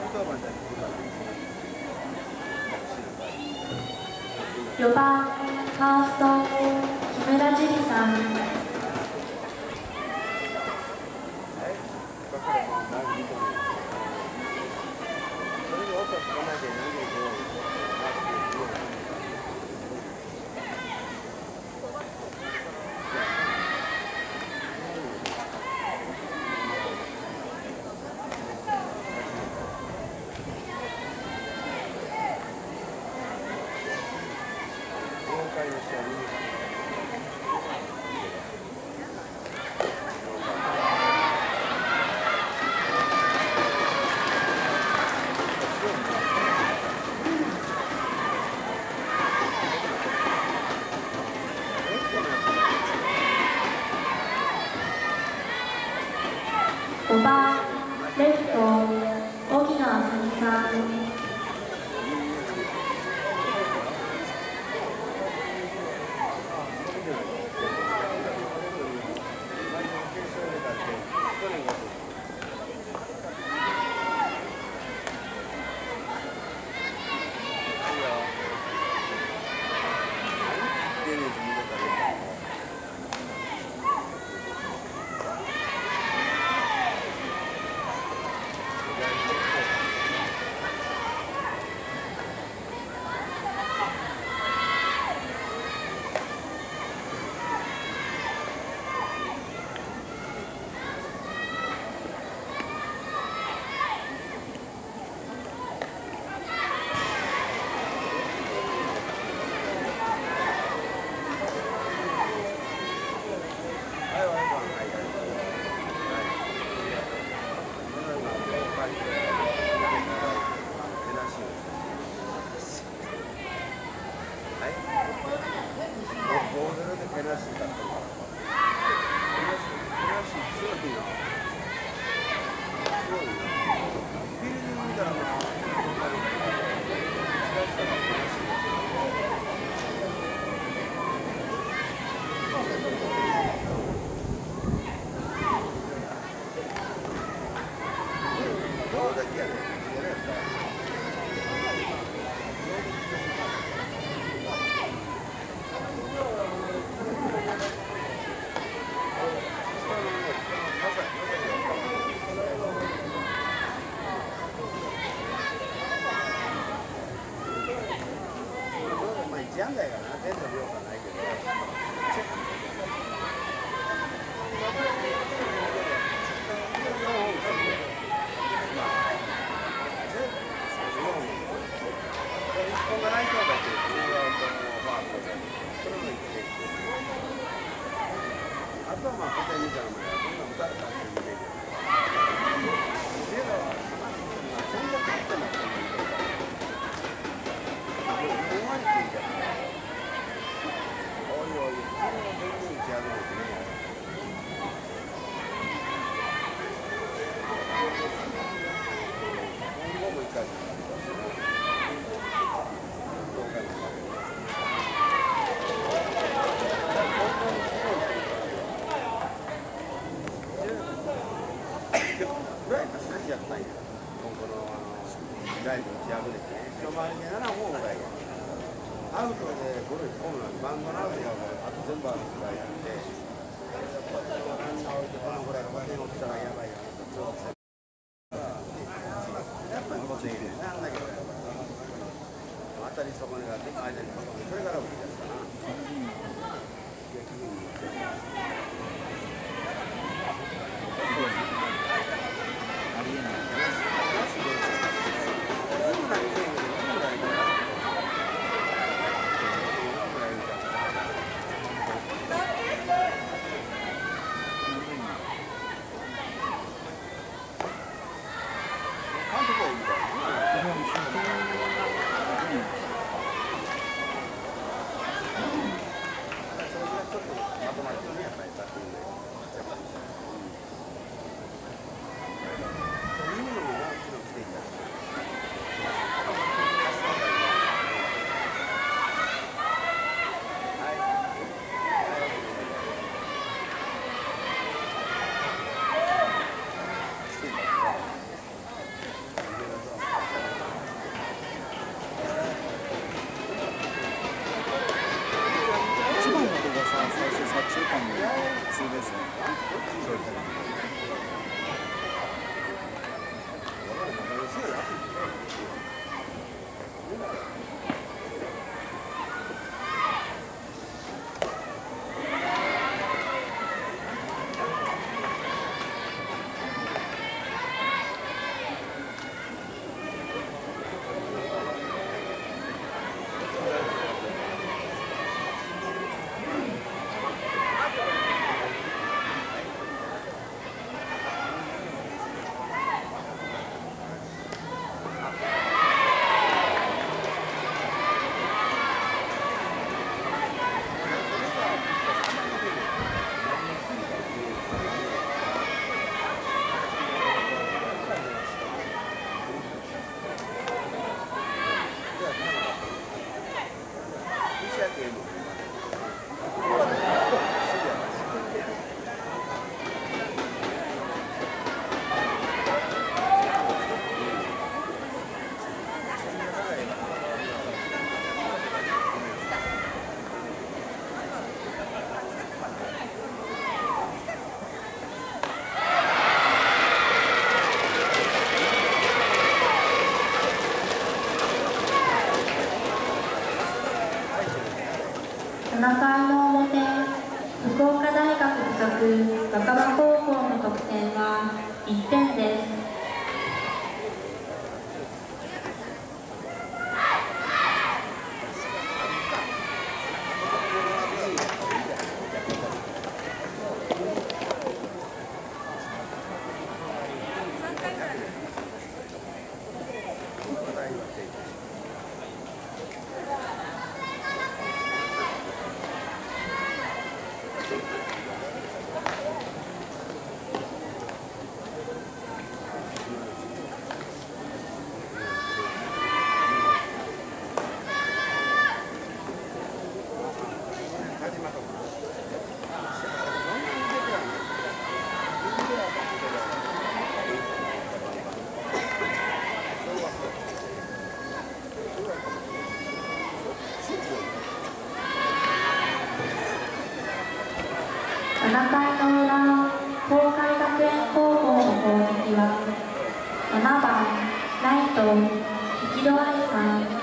よばんファースト木村樹里さん、ごばんレフト荻野あさみさん、 ライト関戸愛さん、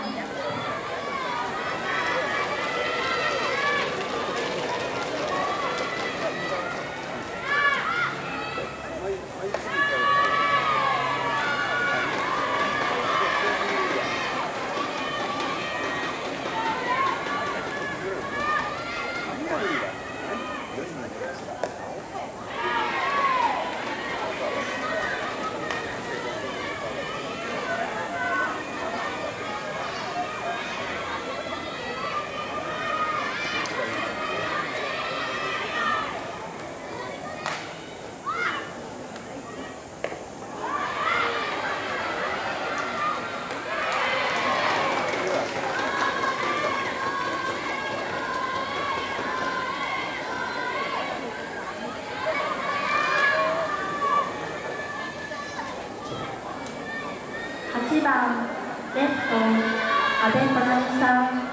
はちばんレフト阿部真奈美さん、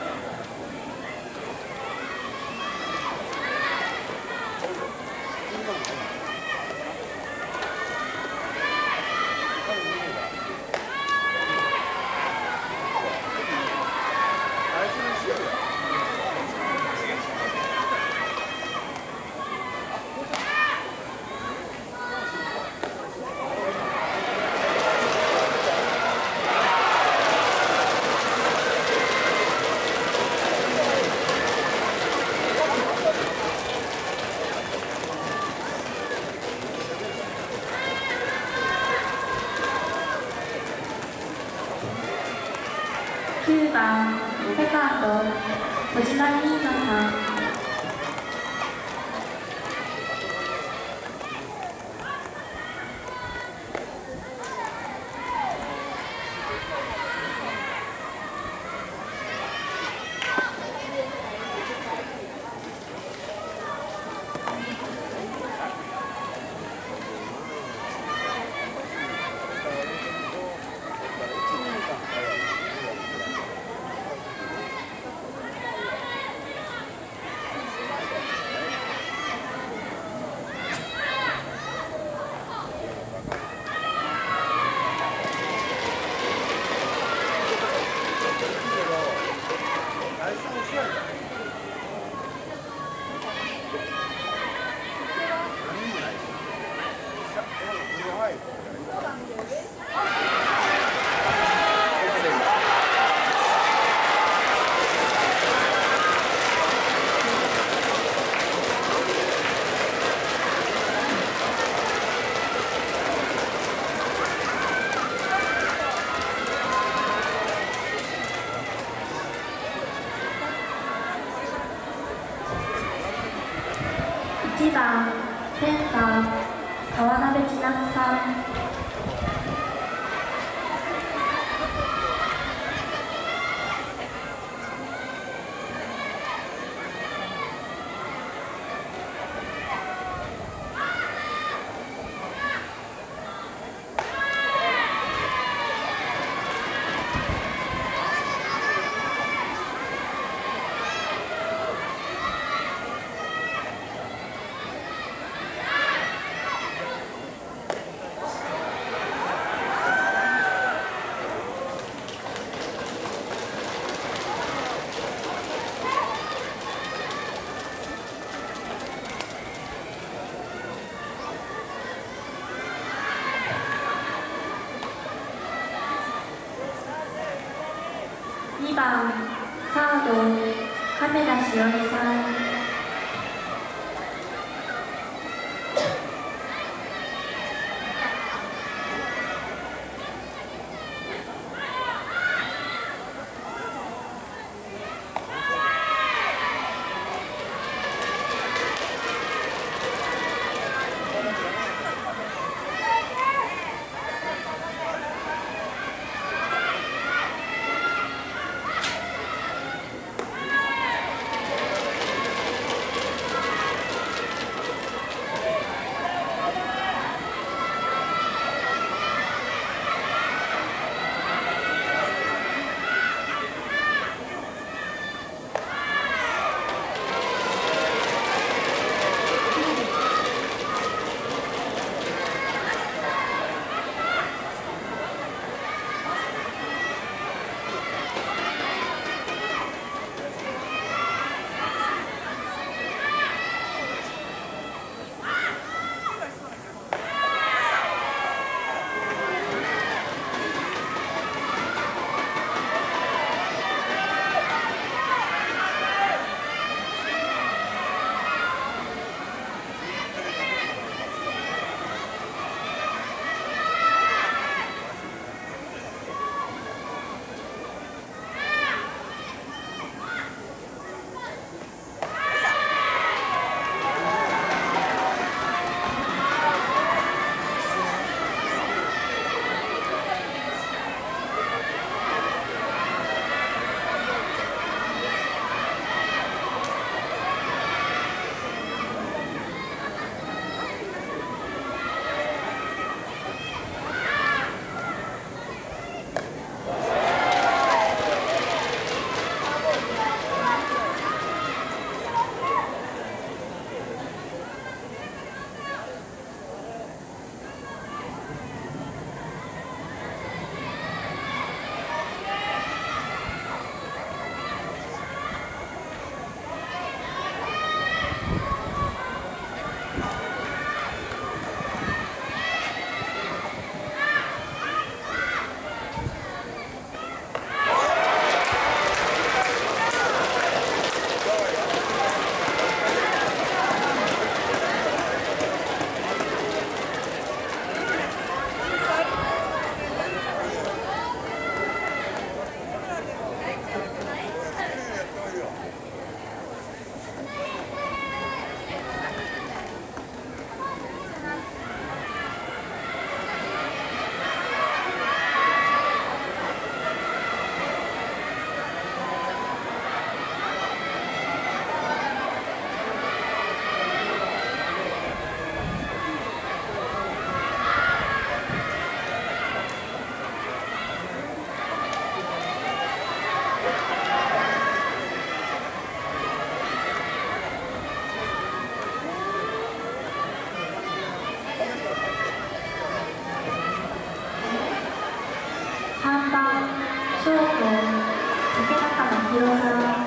きゅうばんセカンド小島ニーナさん、いちばんセンター川辺千夏さん、にばんサード亀田しおりさん、 弘さん、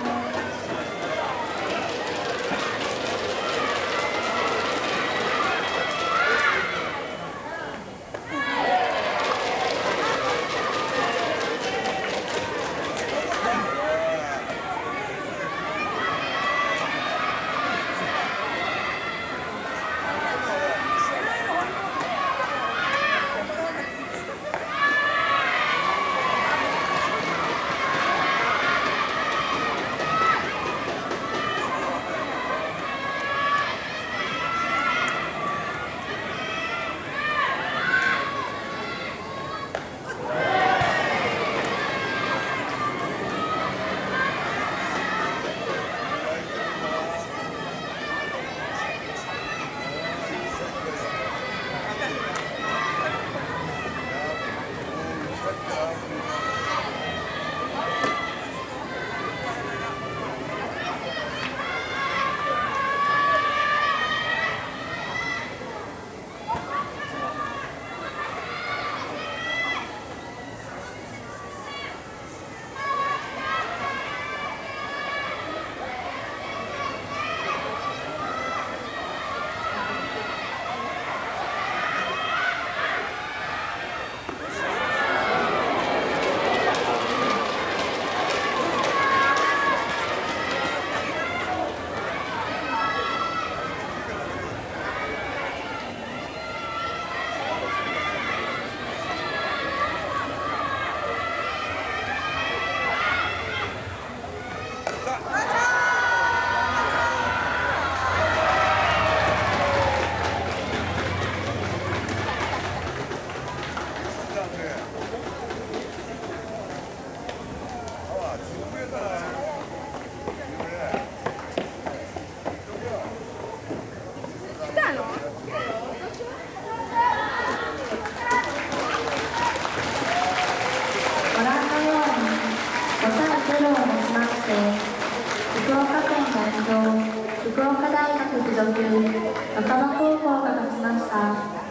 ご覧のようにごたいゼロをもちまして福岡県代表福岡大学附属若葉高校が勝ちました。